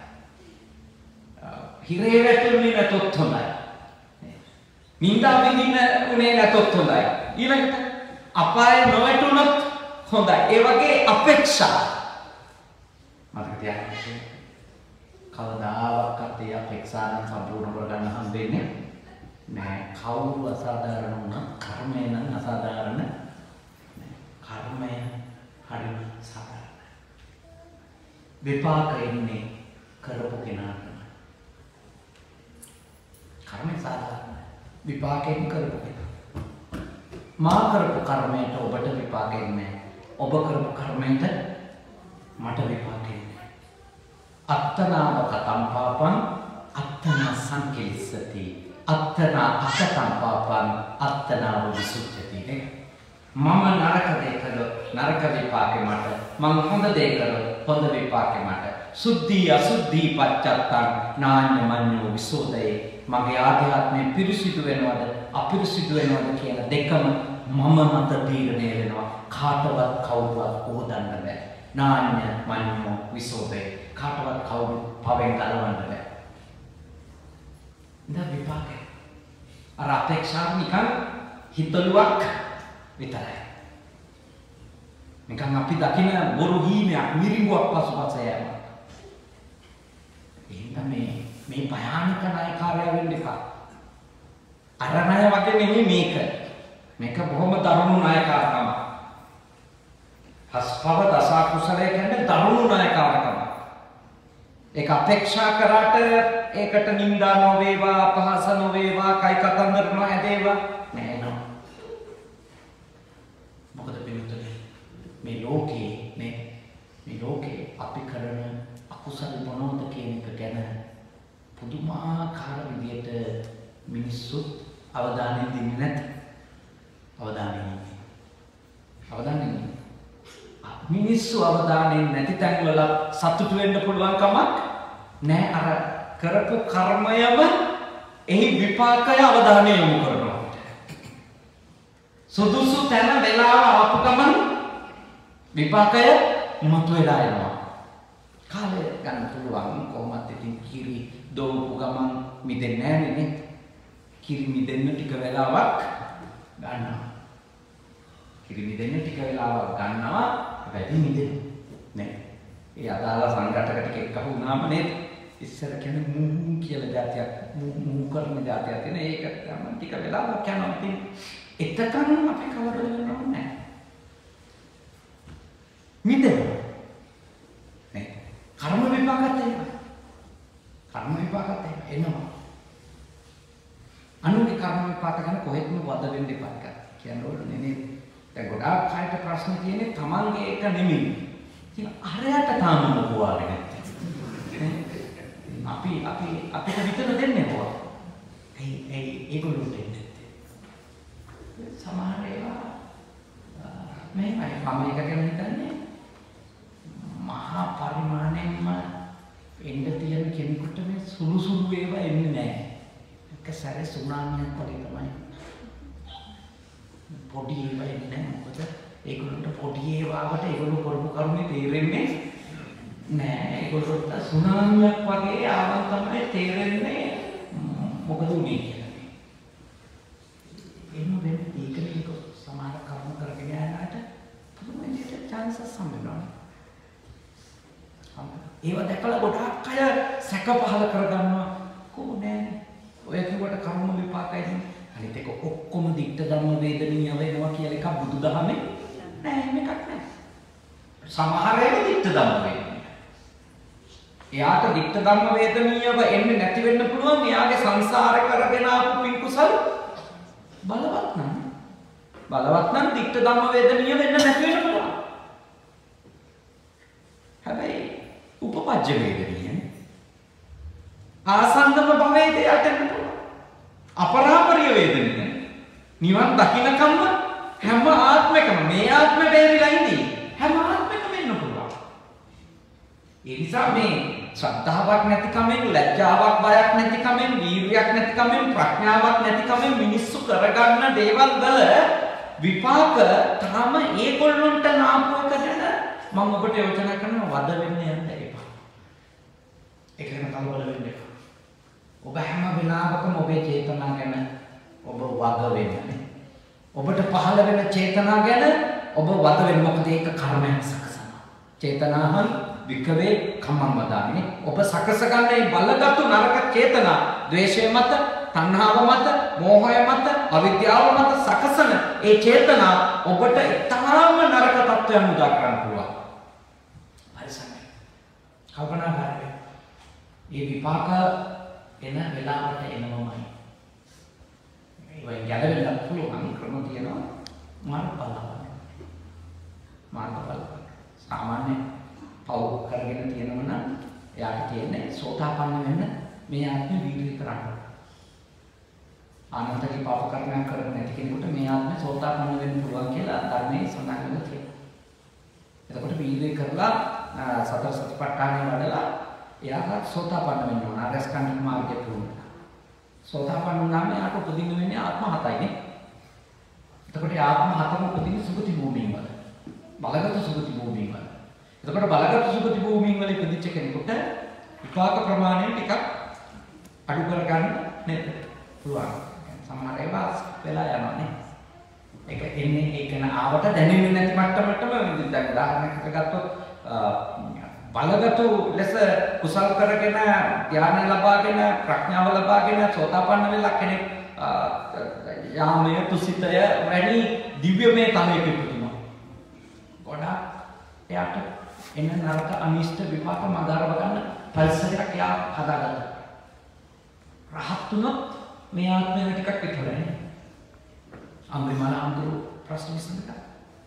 හිරේ වැටුනේ නැතොත් හොඳයි. නින්දා විඳින්න උනේ නැතොත් හොඳයි. ඊළඟට අපායේ නොවැටුනොත් හොඳයි. ඒ වගේ අපේක්ෂා මතක තියාගන්න. කවදාවත් ඒ අපේක්ෂා නම් සම්පූර්ණ කරගන්න හම්බෙන්නේ නැහැ. කවුරු අසාධාරණ වුණා කර්මය නම් අසාධාරණ නැහැ. කර්මය හරි සාධාරණ. විපාක එන්නේ කරපු කෙනාට. කර්මය සාධාරණ. විපාකයෙන් කරපු කෙනා. මා කරපු කර්මයට ඔබට විපාක එන්නේ. ඔබ කරපු කර්මයට මට විපාක එන්නේ. අත්තනාව කතම් පාපං අත්තනා සංකේසති අත්තනා අකතම් පාපං අත්තනාව විසුද්ධති නේ. මම නරක දේ කළොත් නරක විපාකෙ මට, මම හොඳ දේ කළොත් හොඳ විපාකෙ මට. සුද්ධි අසුද්ධි පච්චත්තං නාඤ්ඤ මඤ්ඤෝ විසෝදේ. මගේ ආධ්‍යාත්මය පිරිසිදු වෙනවද අපිරිසිදු වෙනවද කියන දෙකම මම මත තීරණය වෙනවා. කාටවත් කවුරුවත් ඕදන්න බෑ. නාඤ්ඤ මඤ්ඤෝ විසෝදේ. කාටවත් කවුරු පවෙන් ගලවන්න බෑ. ඉතින් විපාකය අර අපේක්ෂාව නිකන් හිතලුවක් විතරයි. නිකන් අපි දකින බොරු හීනයක් මිරිඟුවක් පසුපස යනවා. එහෙනම් මේ භයානක ණයකාරය වෙන්න එපා. අර ණය වගේ නෙමෙයි මේක. මේක බොහොම දරුණු ණයකාරකම. හස්පව දසකුසලයේ කියන්නේ දරුණු ණයකාරකම. ඒක අපේක්ෂා කරාට ඒකට නින්දා නොවේවා අපහාස නොවේවා කයි කතන්දර නොහැදේවා නෑ නෝ. මොකද පිළිතුරේ මේ ලෝකේ අපි කරන අකුසල මොනවද කියන එක ගැන පුදුමාකාර විදියට මිනිස්සු අවධානය දෙන්නේ නැත. අවධානය මිනිස්සු අවධානයෙන් නැති තැන්වල සතුටු වෙන්න පුළුවන් කමක් නෑ. අර කරපු කර්මයම එහි විපාකය අවධානය යොමු කරනවා. සුදුසු තැන වෙලාව ආපු ගමන් විපාකය මතුවලා එනවා. කාලය ගන්න පුළුවන් කොහොමද ඉතින් කිරි දෝපු ගමන් මිදෙන්නේ නැහැ නේ. කිරි මිදෙන්න ටික වෙලාවක් ගන්නවා. වැඩි මිදෙන නෑ. ඒ අදාළ සංගතකට ටිකක් අහු වුණාම නේද ඉස්සර කියන්නේ මූ කියලා જાතියක් මූ කරන જાතියක් තියෙන ඒක තමයි ටික වෙලාවක් යනවා. ඉතින් එතකන් අපි කවර වෙන්නව නෑ. මිදෙන නේ. කර්ම විපාකත් එනවා. අනුගේ කර්ම විපාක ගැන කොහෙත්ම වද වෙන්න එපා කියන ඕනේ නේද? දැන් ගොඩාක් අයට ප්‍රශ්න තියෙන්නේ තමන්ගේ එක නෙමෙයි. ඉතින් අරයට තාම මොකවාගෙන නැත්තේ. අපිට විතර දෙන්නේ කොහොමද? ඒගොල්ලෝ දෙන්නේ නැත්තේ. සමහර ඒවා මේවයි මම එක ගැන හිතන්නේ මහා පරිමාණයෙන්ම එන්න තියෙන කෙනෙකුට මේ සුළු ඒවා එන්නේ නැහැ. එක සැරේ සුනාමියක් වගේ තමයි. පොඩි ඒවා එන්නේ නැහැ. මොකද ඒගොල්ලන්ට පොඩි ඒවාවට ඒගොල්ලෝ කරපු කරුණේ තේරෙන්නේ නැහැ. ඒගොල්ලන්ට සුනාමියක් වගේ ආවම තමයි තේරෙන්නේ මොකද උනේ කියලා. එහෙම වෙන්නේ ඒකනේ සමහර කර්ම කරගෙන යනාට පුදුම විදිහට chances හම්බෙනවා. ඒවා දැකලා ගොඩාක් අය සැක පහල කරගන්නවා. කොහොනේ ඔය කිව්වට කර්ම විපාකයි. අනිත් එක ඔක්කොම දික්ත ධම්ම වේදනීය වෙනවා කියලා එකක් බුදුදහමේ නෑ. මේකක් නෑ. සමහර ඒවා දික්ත ධම්ම වේදනීය. එයාට දික්ත ධම්ම වේදනීයව එන්නේ නැති වෙන්න පුළුවන්. එයාගේ සංසාරේ කරගෙන ආපු පින් කුසල් බලවත් නම් දික්ත ධම්ම වේදනීය වෙන්න නැති වෙන්න පුළුවන්. හැබැයි උපපජ්ජ වේදනීය ආසන්නම භවයේදී යටෙන්න පුළුවන්. අපරාපරිය වේදනීය නිවන් දකින්නකම්ම හැම ආත්මයකම මේ ආත්මෙ බේරිලා ඉන්නේ හැම ආත්මෙකම වෙන්න පුළුවන්. ඒ නිසා මේ ශ්‍රද්ධාවක් නැතිකමෙන්, ලැජ්ජාවක් බයක් නැතිකමෙන්, වීර්යයක් නැතිකමෙන්, ප්‍රඥාවක් නැතිකමෙන් මිනිස්සු කරගන්න දේවල් වල විපාක තාම ඒගොල්ලන්ට නාමකද මම ඔබට යෝජනා කරනවා වද වෙන්න යන්න එපා. ඒක ගැන කලබල වෙන්න එපා. ඔබ හැම වෙලාවකම ඔබේ චේතනා ගැන ඔබ වද වෙන්න. ඔබට පහළ වෙන චේතනා ගැන ඔබ වද වෙන්න. මොකද ඒක කර්මයක් සකසනවා. චේතනාහං වික්කවේ කම්මං වදාන්නේ. ඔබ සකස ගන්න මේ බලගත්තු නරක චේතනා, ද්වේෂය මත, තණ්හාව මත, මෝහය මත, අවිද්‍යාව මත සකසන ඒ චේතනා ඔබට ඊටාම නරක තත්ත්වයන් උදා කරන්න පුළුවන්. පරිසමයි. කල්පනා කරන්න. මේ විපාක එන වෙලාවට එනවමයි. ඒ ගැලවෙන්න පුළුවන් ක්‍රම තියෙනවා. මාර්ගඵල. සාමාන්‍ය පව් කරගෙන තියෙනව නම් එයාට තියෙන්නේ සෝතාපන්න වෙන්න මේ ආත්මෙ වීර්ය කරන්න. අනන්තකේ පාප කර්මයන් කරන්නේ නැති කෙනෙකුට මේ ආත්මෙ සෝතාපන්න වෙන්න පුළුවන් කියලා ධර්මයේ සඳහන් වෙලා තියෙනවා. එතකොට වීර්ය කරලා සතර සතිපට්ඨානය වඩලා එයාට සෝතාපන්න වෙන්න ඕන. ආරස්කන්ධ මාර්ගයට උරුම. සෝතාපන්න වුණාම එයාට උපදින්න වෙන්නේ ආත්ම 7යිනේ. එතකොට ආත්ම 7ම උපදින්නේ සුගති භූමියන් වල. බලගත සුගති භූමියන් වල. එතකොට බලගත සුගති භූමියන් වල ඉපදිච්ච කෙනෙකුට විපාක ප්‍රමාණය ටිකක් අඩු කර ගන්න නේද? පුළුවන්. සමහර ඒවා වෙලා යනවා නේ. ඒක එන්නේ ඒක ආවට දැනෙන්නේ නැති මට්ටමටම දැන් උදාහරණයකට ගත්තොත් බලගතු ලෙස කුසල් කරගෙන ධ්‍යාන ලබාගෙන ප්‍රඥාව ලබාගෙන සෝතාපන්න වෙලා කෙනෙක් යාමය තුසිතය වැනි දිව්‍යමය තලයක ඉපදුණා. ගොඩාක් එයාට එන නරක අනිෂ්ට විපාක මගහරව ගන්න පරිසරයක් එයා හදාගත්තා. රහත් වුණොත් මේ ආත්මය ටිකක් විතරයි. අංගිමාල අඳුරු ප්‍රශ්න විසඳගන්න.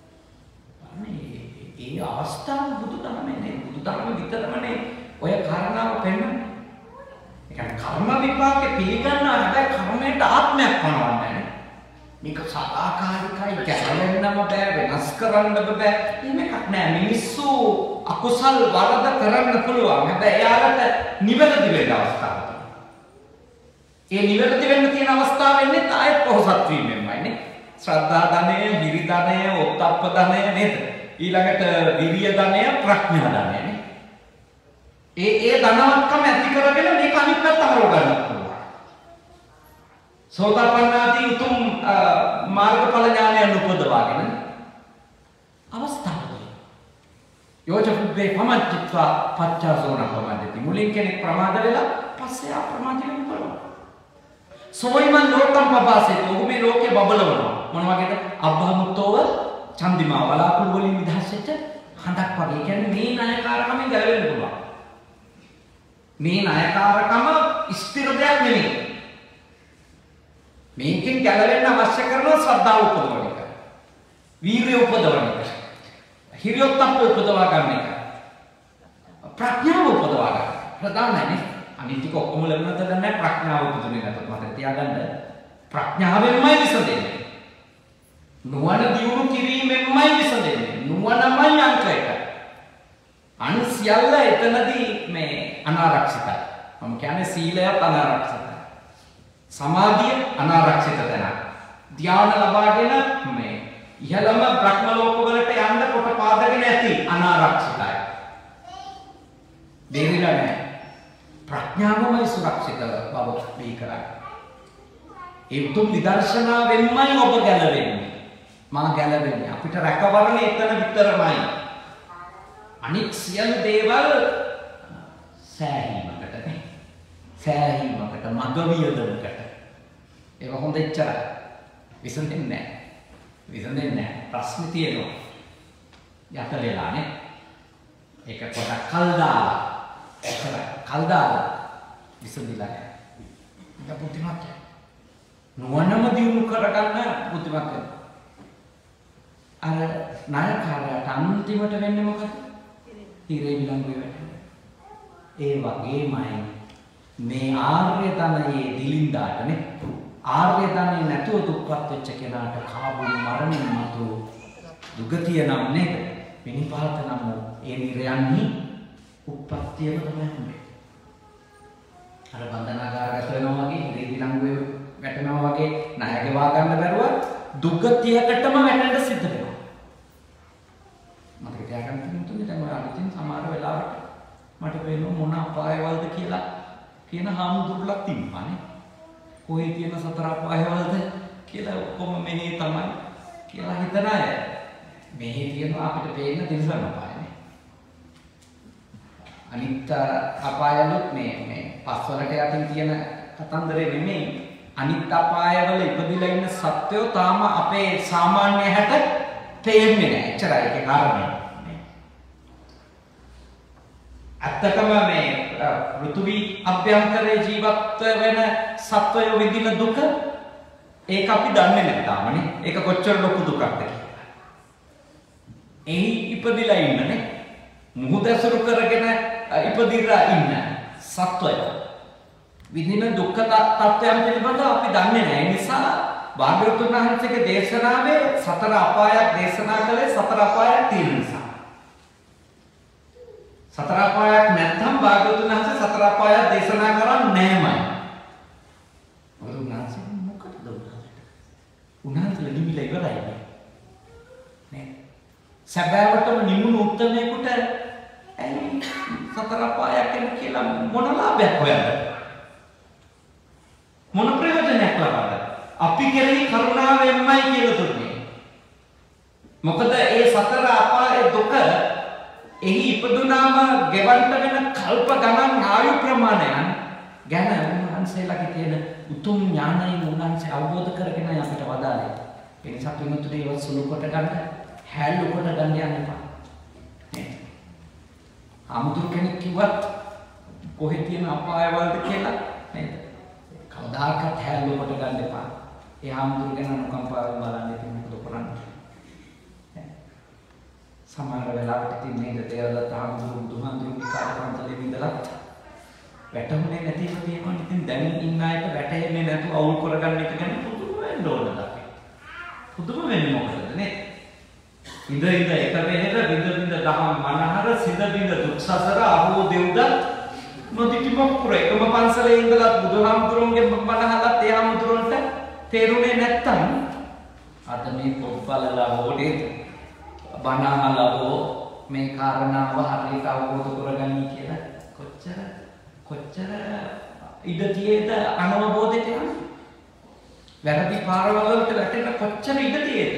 ඒ අවස්ථාව බුදුදහමේ නේ. බුදුදහම විතරමනේ ඔය කාරණාව පෙන්නන්නේ. ඒ කියන්නේ කර්ම විපාකේ පිළිගන්න හැබැයි කර්මයට ආත්මයක් පනවන්නේ නැහැ. මේක සදාකාලිකයි, ගැලවෙන්නම බෑ, වෙනස් කරන්න බෑ. එහෙම එකක් නෑ. මිනිස්සු අකුසල් වරද කරන්න පුළුවන්. හැබැයි එයාලට නිවැරදි වෙන්න අවස්ථාවක් තියෙනවා. ඒ නිවැරදි වෙන්න තියෙන අවස්ථාව වෙන්නේ ආයෙත් පොහොසත් වීමෙන්මයි නේ. ශ්‍රද්ධා ධනය, හිරි ධනය, ඔත්තප්ප ධනය නේද? ඊළඟට විරිය ධනය, ප්‍රඥා ධනය නේ. ඒ ධනවත්කම ඇති කරගෙන මේක අනිත් පැත්ත හරව ගන්න පුළුවන්. සෝතාපන්නාදී උතුම් මාර්ගඵල ඥානයන් උපදවාගෙන අවස්ථාවයි. යෝජපුබ්බේ පමච්චිත්වා පච්චාසෝන පමද්දති. මුලින් කෙනෙක් ප්‍රමාද වෙලා පස්සේ අප්‍රමාද වෙන්න පුළුවන්. සෝයිමන් ලෝකම් පබාසෙත්. ඔහු මේ ලෝකේ බබලවනවා. මොන වගේද? අබ්බහමුත්තෝව චන්දිමා වලාකුළු වලින් නිදහස් වෙච්ච හඳක් වගේ. කියන්නේ මේ ණයකාරකමෙන් ගැලවෙන්න පුළුවන්. මේ ණයකාරකම ස්ථිර දෙයක් නෙමෙයි. මේකෙන් ගැලවෙන්න අවශ්‍ය කරන ශ්‍රද්ධාව උපදවන එක. වීර්යය උපදවන එක. හිරියොත්ප්ප උපදවා ගන්න එක. ප්‍රඥාව උපදවා ගන්න. ප්‍රධානයි. අනිත් ටික ඔක්කොම ලැබුණත් දැන් ප්‍රඥාව උපදින්නේ නැතත් මතක තියාගන්න. ප්‍රඥාවෙන්මයි විසඳෙන්නේ. නුවණ දියුණු කිරීමෙන්මයි විසඳෙන්නේ. නුවණමයි අංක එක. අනිසියල්ල එතනදී මේ අනාරක්ෂිතයි. මම කියන්නේ සීලයත් අනාරක්ෂිතයි. සමාධිය අනාරක්ෂිත තැනක්. ධ්‍යාන ලබාගෙන මේ ඉහළම බ්‍රහ්ම ලෝක වලට යන්න කොට පාදගෙන ඇති අනාරක්ෂිතයි. දෙවිලා නැහැ. ප්‍රඥාවමයි සුරක්ෂිත බව දී කරන්නේ. ඒ උතුම් විදර්ශනාවෙන්මයි ඔබ ගැලවෙන්නේ. මා ගැලවෙන්නේ. අපිට රැකවරණ එතන විතරමයි. අනිත් සියලු දේවල් සෑහීමකට නේ. සෑහීමකට මග වියදමකට. ඒක හොඳ එච්චරයි. විසඳෙන්නේ නැහැ. විසඳෙන්නේ නැහැ. ප්‍රශ්න තියෙනවා. යට වෙලානේ. ඒක පොඩක් කල් දාලා. එච්චරයි. කල් දාලා විසඳිලා නැහැ. ඒක බුද්ධිමත්. නුවණම දියුණු කරගන්න බුද්ධිමත් වෙනවා. අර ණයකාරයාට අන්තිමට වෙන්නේ මොකද? හිරේ විලංගුවේ වැටෙනවා. ඒ වගේමයි මේ ආර්ය ධනයේ දිලින්දාටනේ ආර්ය ධනෙ නැතුව දුක්පත් වෙච්ච කෙනාට කාබුන් මරණින් මතු දුගතිය නම් නේද? විනිපාත නම් ඒ නිරයන්හි උප්පත්තියම තමයි හම්බෙන්නේ. අර බන්ධනාගාරගත වෙනවා වගේ, ඉරේදී ලංගුවේ වැටෙනවා වගේ ණයගේ වා ගන්න බැරුව දුගතියකටම වැටෙන්න සිද්ධ වෙනවා. මතක තියාගන්න තුනේ දැන් ඔය අලුතින් සමහර වෙලාවට මට වෙනවා මොන අපායවලද කියලා කියන හාමුදුරුවෝලා තිබ්බානේ. කොහේ තියෙන සතර අපායවලද කියලා ඔක්කොම මෙහි තමයි කියලා හිතන අය. මෙහි තියෙනවා අපිට පේන තිරිසන් අපායනේ. අනිත් අපායවලුත් මේ පස්වලට යටින් තියෙන කතන්දරේ නෙමෙයි. අනිත් අපායවල ඉපදිලා ඉන්න සත්වයෝ තාම අපේ සාමාන්‍ය හැට තේරෙන්නේ නැහැ. එච්චරයි ඒකේ කාරණේ. ඇත්තටම මේ පෘථිවි අභ්‍යන්තරයේ ජීවත් වෙන සත්වයෝ විඳින දුක ඒක අපි දන්නේ නැහැ තාමනේ. ඒක කොච්චර ලොකු දුකක්ද කියලා. එහි ඉපදිලා ඉන්නනේ. මුහුද ඇසුරු කරගෙන ඉපදිලා ඉන්න සත්වයෝ විඳින දුක්ඛ තත්ත්වයන් පිළිබඳව අපි දන්නේ නැහැ. ඒ නිසා භාග්‍යවතුන් වහන්සේගේ දේශනාවේ සතර අපායක් දේශනා කළේ සතර අපායක් තියෙන නිසා. සතර අපායක් නැත්නම් භාග්‍යවතුන් වහන්සේ සතර අපායක් දේශනා කරන්නේ නැමයි. උන්වහන්සේ මොකටද උන්වහන්සේ නිමිලා ඉවරයි නේ. සැබෑවටම නිමුණු උත්තරේකට ඇයි සතර අපායක් කියලා මොන ලාභයක් හොයන්නද? මොන ප්‍රයෝජනයක් ලබන්නද? අපි කෙරෙහි කරුණාවෙන්මයි කියලා දුන්නේ. මොකද ඒ සතර අපායේ දුක එහි ඉපදුනාම ගෙවන්න වෙන කල්ප ගණන් ආයු ප්‍රමාණයන් ගැන උන්වහන්සේලාගේ තියෙන උතුම් ඥානයෙන් උන්වහන්සේ අවබෝධ කරගෙන අපිට වදාළේ. ඒ නිසා පින්තුනේ ඒව සුළු කොට ගන්න, හැල්ලු කොට ගන්න යන්න එපා. අමුතුරු කෙනෙක් කිව්වත් කොහෙ තියෙන අපායවලද කියලා නේද? කවදාකවත් හැල්ලු කොට ගන්න එපා. ඒ අමුතුරු ගැන අනුකම්පාවෙන් බලන්න ඉතින් මොකද කරන්නේ? සමහර වෙලාවට ඉතින් මේක තේරලා තාමුදුරු බුදුහාමුදුරුගේ කාර්යපන්තලේ ඉඳලා වැටුනේ නැතිව තියෙනවා. ඉතින් දැන් ඉන්න අයට වැටෙන්නේ නැතුව අවුල් කරගන්න එක ගැන පුදුම වෙන්න ඕනද අපි? පුදුම වෙන්නේ මොකටද නේ? ඉඳ එක වෙහෙර බින්ද දහම් මනහර සිඳ බින්ද දුක් සසර අහෝ දෙව්ද නොදිටිමොක්කුර එකම පන්සලේ ඉඳලා බුදුහාමුදුරුන්ගේ මනහලත් ඒ හාමුදුරුන්ට තේරුනේ නැත්තම් අද මේ පොත්වලලා හොඩේ බණහලවෝ මේ කාරණාව හරියට අවබෝධ කරගන්නේ කියලා කොච්චර ඉඩ තියෙද අනවබෝධයට යන්නේ. වැරදි පාරවල් වලට වැටෙන්න කොච්චර ඉඩ තියෙද?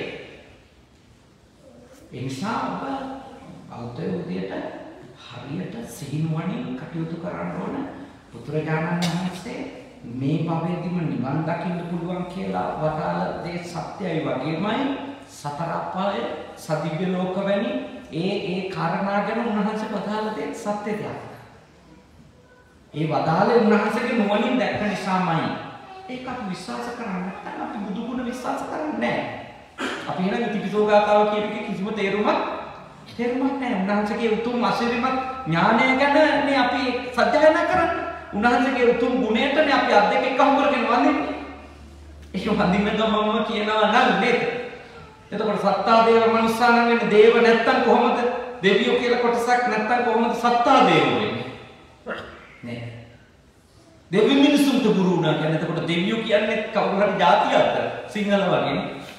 ඒ නිසා ඔබ බෞද්ධ විදියට හරියට සිහිනුවණින් කටයුතු කරන්න ඕන. පුත්‍රජානන් වහන්සේ මේ භවයේදීම නිවන් දකින්න පුළුවන් කියලා වදාළ දේ සත්‍යයි වගේමයි සතර අපාය සදිව්‍ය ලෝක වැනි ඒ කාරණා ගැන උන්වහන්සේ වදාළ දේ සත්‍යද? ඒ වදාළේ උන්වහන්සේගේ නුවණින් දැක්ක නිසාමයි. ඒක අපි විශ්වාස කරන්නේ නැත්නම් අපි බුදු ගුණ විශ්වාස කරන්නේ නැහැ. අපි එන ඉතිපිසෝගාතාව කියන එකේ කිසිම තේරුමක් නැහැ. උන්වහන්සේගේ උතුම් අසිරිමත් ඥානය ගැනනේ අපි සත්‍යයනා කරන්නේ. උන්වහන්සේගේ උතුම් ගුණයටනේ අපි අත් දෙක එකම කරගෙන වඳින්නේ. ඒක වඳින්න ගමම කියනවා නම් නේද? එතකොට සත්තා දේව මනුස්සානම් වෙන්නේ දේව නැත්තම් කොහොමද? දෙවියෝ කියලා කොටසක් නැත්තම් කොහොමද සත්තා දේව වෙන්නේ? නේ. දෙවි මිනිසුන්ට ගුරු වුණා කියන්නේ එතකොට දෙවියෝ කියන්නේ කවුරු හරි જાතියක්ද? සිංහල වගේ.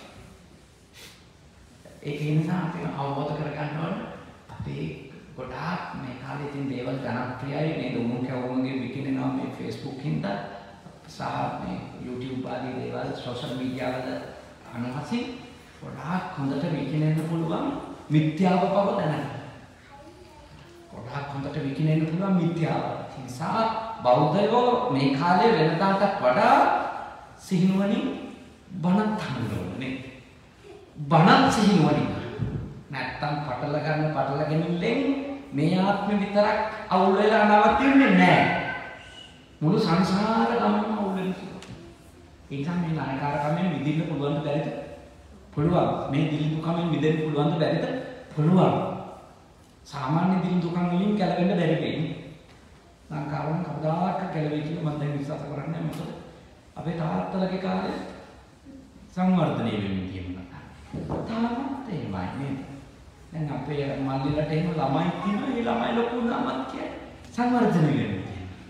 ඒක නිසා අපි අවබෝධ කරගන්න ඕන අපේ ගොඩාක් මේ කාලේ තියෙන දේවල් ජනප්‍රියයි නේද? උන්කවුන්ගේ විකිනෙනවා මේ Facebook හින්දා සහ මේ YouTube ආදී දේවල් සෝෂල් මීඩියා වල අනුහසින් ගොඩාක් හොඳට විකිනෙන්න පුළුවන් මිත්‍යාව බව දැනගන්න. ගොඩාක් හොඳට විකිනෙන්න පුළුවන් මිත්‍යාව. ඒ නිසා බෞද්ධයෝ මේ කාලේ වෙනදාටත් වඩා සිහිනුවණින් බණක් අහන්න ඕනේ. බණක් සිහිනුවණින්. නැත්තම් පටලගෙන මේ ආත්මෙ විතරක් අවුල් වෙලා නවතින්නේ නැහැ. මුළු සංසාර ගමනම අවුල් වෙනවා. ඒ නිසා මේ නායකාරකමෙන් මිදෙන්න පුළුවන් බැරිද? පුළුවන්. මේ දිලිඳුකමෙන් මිදෙන්න පුළුවන් බැරිද? පුළුවන්. සාමාන්‍ය දිලිඳුකම් වලින් ගැලවෙන්න බැරි වෙන්නේ. ලංකාවෙන් කවදාක ගැලවෙයි කියලා මම දැන් විශ්වාස කරන්නේ නැහැ. මොකද අපේ තාත්තලගේ කාලේ සංවර්ධනය වෙමින් තියෙනවා. තාමත් එහෙමයි නේද? දැන් අපේ මල්ලිලට එහෙම ළමයි තියෙනවා. ඒ ළමයි ලොකු වුණාමත් කියන්නේ සංවර්ධනය වෙනවා.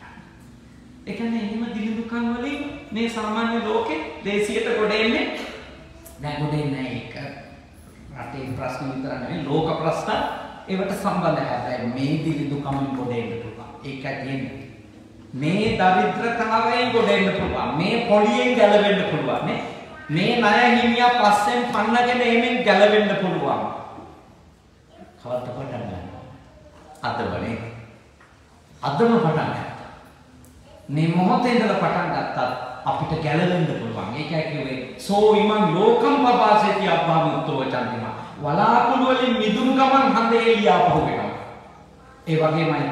ඒ කියන්නේ එහෙම දිලිඳුකම් වලින් මේ සාමාන්‍ය ලෝකේ දේශියට ගොඩ එන්නේ දැන් ගොඩ එන්නේ ඒක රටේ ප්‍රශ්න විතර නෙවෙයි ලෝක ප්‍රශ්න ඒවට සම්බන්ධයි. හැබැයි මේ දිලිඳුකම් ගොඩ එන්න පුළුවන්. ඒකයි කියන්නේ. මේ දරිද්‍රතාවයෙන් ගොඩ එන්න පුළුවන්. මේ පොලියෙන් ගැලවෙන්න පුළුවන් නේ. මේ ණය හිමියා පස්සෙන් පන්නගෙන එමින් ගැලවෙන්න පුළුවන්. කවද්ද පටන් ගන්න? අදවනේ. අදම පටන් ගන්න. මේ මොහොතේ ඉඳලා පටන් ගත්තත් අපිට ගැලවෙන්න පුළුවන්. ඒකයි කිව්වේ සෝ ඉමං ලෝකම් පපාසේති අබ්බාමුත්තෝ චන්තිමා. වලාකුළු වලින් මිදුණු ගමන් හඳේ එළියාපහු වෙනවා. ඒ වගේමයි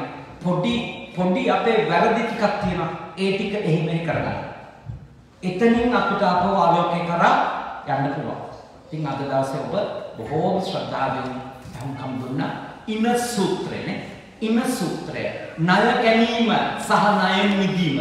පොඩි අපේ වැරදි ටිකක් තියෙනවා. ඒ ටික එහෙම කරගන්න. එතනින් අපිට අපව ආලෝකේ කරා යන්න පුළුවන්. ඉතින් අද දවසේ ඔබ බොහෝම ශ්‍රද්ධාවෙන් ධම්කම් දුන්නා. ඉන සූත්‍රනේ. ඉන සූත්‍රය ණය ගැනීම සහ ණයෙන් මිදීම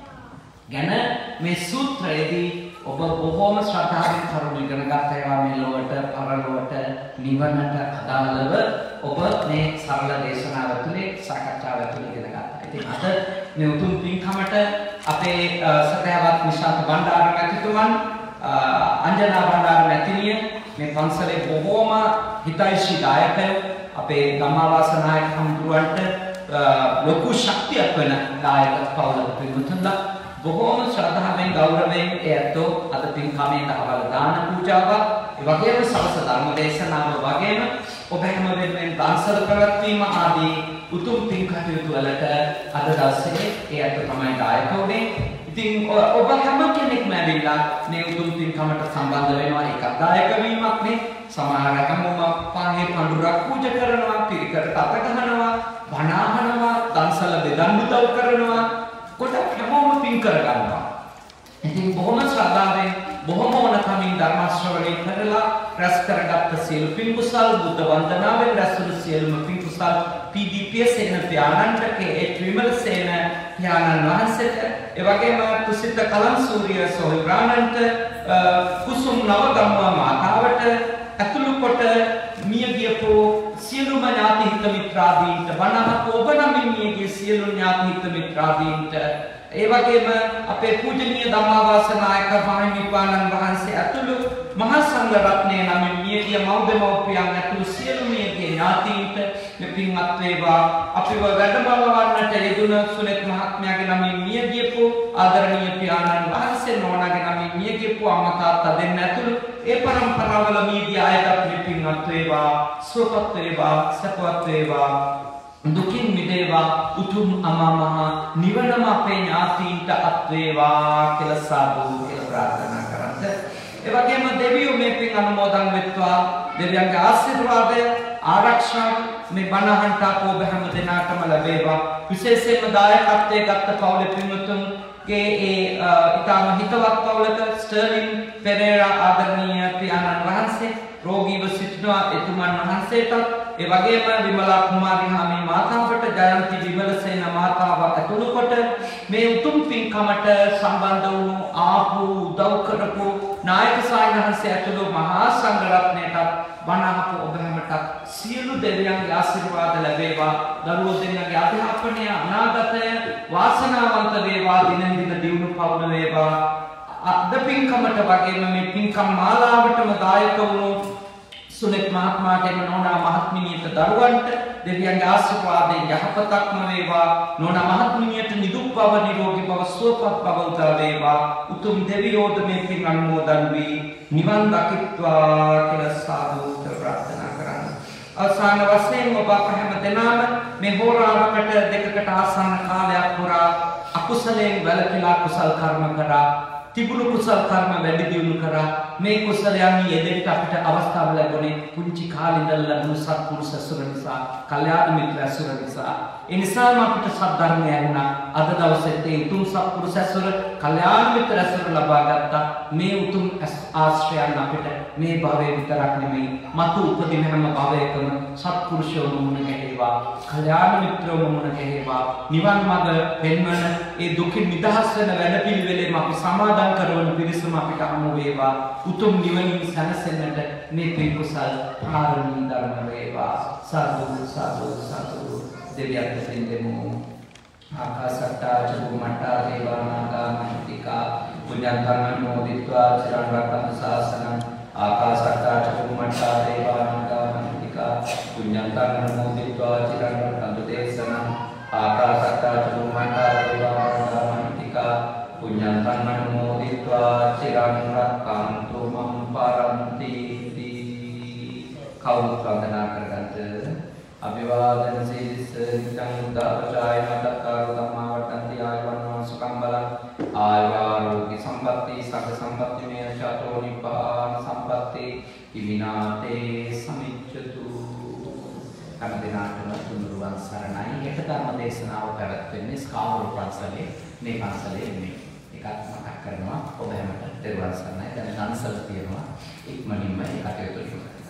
ගැන මේ සූත්‍රයේදී ඔබ බොහෝම ශ්‍රද්ධාවෙන් කරුණු ඉගෙන ගන්න ඒවා මේ ලෝකට පරලෝකට නිවනට අදාළව ඔබ මේ සරල දේශනාව තුළින් සාකච්ඡාව තුළින් ඉගෙන ගන්නවා. ඉතින් අද මේ උතුම් පින්කමට අපේ සදහවත් නිශාන්ත බණ්ඩාර මැතිතුමන් අංජනා බණ්ඩාර මැතිණිය මේ පන්සලේ බොහෝම හිතයිෂී දායකයෝ අපේ ගම්මාවාස නායක හමුදුරන්ට ලොකු ශක්තියක් වෙන දායක පවුලක පින්වතුන්ලා බොහෝම ශ්‍රද්ධාවෙන් ගෞරවයෙන් එයත්ෝ අද පින්කමේ දහවල් දාන පූජාවක් ඒ වගේම සවස ධර්ම දේශනාව වගේම ඔබ හැම වෙලෙම දන්සල ප්‍රවත්වීම ආදී උතුම් පින් කටයුතු වලට අද දවසේ එයත් තමයි දායක වුනේ. ඉතින් ඔබ හැම කෙනෙක්ම ඇවිල්ලා මේ උතුම් පින්කමට සම්බන්ධ වෙනවා. ඒක දායක වීමක් නේ. සමහර හැමෝම පාහේ පඳුරක් පූජා කරනවා, පිරිකරට අත ගහනවා, බණ අහනවා, දන්සල බෙදන් උදව් කරනවා. ගොඩක් හැමෝම පින් කර ගන්නවා. ඉතින් බොහොම ශ්‍රද්ධාවෙන් බොහොම වනකමින් ධර්ම ශ්‍රවණය කරලා රැස් කරගත්ත සියලු පින් කුසල් බුද්ධ වන්දනාවෙන් රැස්වුණු සියලුම පින් කුසල් පීඩීපී සේන පියාණන්ට කේ ත්‍රිමල සේන පියාණන් වහන්සේට ඒ වගේම තුසිත කලම් සූර්ය සොහොයුරාණන්ට කුසුම් නවගම්ම මාතාවට අතුළු කොට මිය ගියපෝ සියලුම ඥාති හිත මිත්‍රාදීන්ට වනහත් ඔබ නමින් මිය ගිය සියලු ඥාති හිත මිත්‍රාදීන්ට ඒ වගේම අපේ පූජනීය ධම්මාවාස නායක මහිමිපාණන් වහන්සේ ඇතුළු මහා සංඝ රත්නය නමින් මිය ගිය මව්දෙමව්පියන් ඇතුළු සියලු මිය ගිය ඥාතීන්ට මෙපින්වත් වේවා. අපිව වැඩමවන්නට යෙදුන සුනෙත් මහත්මයාගේ නමින් මිය ගියපු ආදරණීය පියාණන් වහන්සේ නෝනාගේ නමින් මිය ගියපු අම්මා තාත්තා දෙන්න ඇතුළු ඒ පරම්පරාවල මිය ගිය අයටත් මෙපින්වත් වේවා. සුවපත් වේවා, සපවත් වේවා, දුකින් මිදේවා, උතුම් අමා මහ නිවනම අපේ ඥාතීන්ට අත් වේවා කියලා සාදු කියලා ප්‍රාර්ථනා කරන්න. ඒ වගේම දෙවියෝ මේ පින් අනුමෝදන් වෙත්වා. දෙවියන්ගේ ආශිර්වාදය ආරක්ෂාව මේ බණහන්ට අපෝ බහැම දෙනාටම ලැබේවා. විශේෂයෙන්ම දායකත්වයේ ගත්ත පවුලේ පින්වතුන්ගේ ඊටම හිතවත් පවුලක ස්ටර්ලින් පෙරේරා ආදරණීය පියාණන් වහන්සේ රෝගීව සිටිනවා. එතුමන් වහන්සේට ඒ වගේම විමලා කුමාරි හාමි මාතාවට ජයන්ති විමලසේන මාතාව ඇතුළු කොට මේ උතුම් පින්කමට සම්බන්ධ වුණු ආපු උදව් කරපු නායක සායනහන්සේ ඇතුළු මහා සංඝ රත්නයටත් බණහපු ඔබ හැමටත් සියලු දෙවියන්ගේ ආශිර්වාද ලැබේවා. දරුවෝ දෙන්නගේ අධ්‍යාපනය අනාගතය වාසනාවන්ත වේවා. දිනෙන් දින දියුණු පවුන වේවා. අද පින්කමට වගේම මේ පින්කම් මාලාවටම දායක වුණු සුනෙත් මහත්මයාට එම නෝනා මහත්මිනියට දරුවන්ට දෙවියන්ගේ ආශිර්වාදයෙන් යහපතක්ම වේවා. නෝනා මහත්මිනියට නිදුක් බව, නිරෝගී බව, සුවපත් බව උදා වේවා. උතුම් දෙවියෝද මේ පින් අනුමෝදන් වී නිවන් දකිත්වා කියලා සාදු ප්‍රාර්ථනා කරන්න. අවසාන වශයෙන් ඔබ හැම දෙනාම මේ හෝරාවකට දෙකකට ආසන්න කාලයක් පුරා අකුසලයෙන් වැළකීලා කුසල් කර්ම කරා. තිබුණු කුසල් කර්ම වැඩි දියුණු කරා. මේ කුසලයන් යෙදෙන්න අපිට අවස්ථාව ලැබුණේ පුංචි කාලේ ඉඳලා ලැබුණු සත්පුරුෂ ඇසුර නිසා, කල්යාණ මිත්‍ර ඇසුර නිසා. ඒ නිසාම අපිට සද්ධර්මය ඇහුණා. අද දවසේ මේ උතුම් සත්පුරුෂ ඇසුර, කල්යාණ මිත්‍ර ඇසුර ලබා ගත්තා. මේ උතුම් ආශ්‍රයයන් අපිට මේ භවයේ විතරක් නෙමෙයි, මතු උපදින හැම භවයකම සත්පුරුෂයෝ මුණ ගැහිවා, කල්යාණ මිත්‍රයෝ මුණ ගැහිවා. නිවන් මඟ පෙන්වන ඒ දුකින් නිදහස් වෙන වැඩපිළිවෙලෙම අපි සමාදන් සමාදන් කරවන පිරිසම අපිට හමු වේවා. උතුම් නිවනින් සැනසෙන්නට මේ පින් කුසල් පාරමී ධර්ම වේවා. සාදු සාදු සාදු. දෙවියන් දෙමු. ආකාශට්ටා චුම්මට්ටා දේවානාගා මහිත්‍තිකා පුඤ්ඤන්තං මොදිत्वा චිරං රක්ඛන්තු ශාසනං. ආකාශට්ටා චුම්මට්ටා දේවානාගා මහිත්‍තිකා පුඤ්ඤන්තං මොදිत्वा චිරං රක්ඛන්තු දේශනං. ආකාශට්ටා චුම්මට්ටා දේවානාගා මහිත්‍තිකා පුඤ්ඤන්තං මොදිत्वा චිරං රක්ඛන්තු මම් පරන්ති. කවුරුත් වන්දනා කරගන්න. අභිවාදන සීලිස නිකං උදාපචාය මතකාරෝ ධම්මා වට්ටන්ති ආයවන්නෝ සුඛං බලං ආයවාරෝග්‍ය සම්පatti සග්ග සම්පatti මේ චතෝ නිපාන සම්පatti ඉමිනාතේ සමිච්ඡතු. හැම දිනකටම තුනුරුවන් සරණයි. එක ධර්ම දේශනාව පැවැත්වෙන්නේ ස්කාවර පන්සලේ. මේ පන්සලේ මේ එකක් මතක් කරනවා ඔබ හැමට දරුවන් සරණයි. දැන් අන්සල් තියෙනවා ඉක්මනින්ම ඒ කටයුතු කරන්න.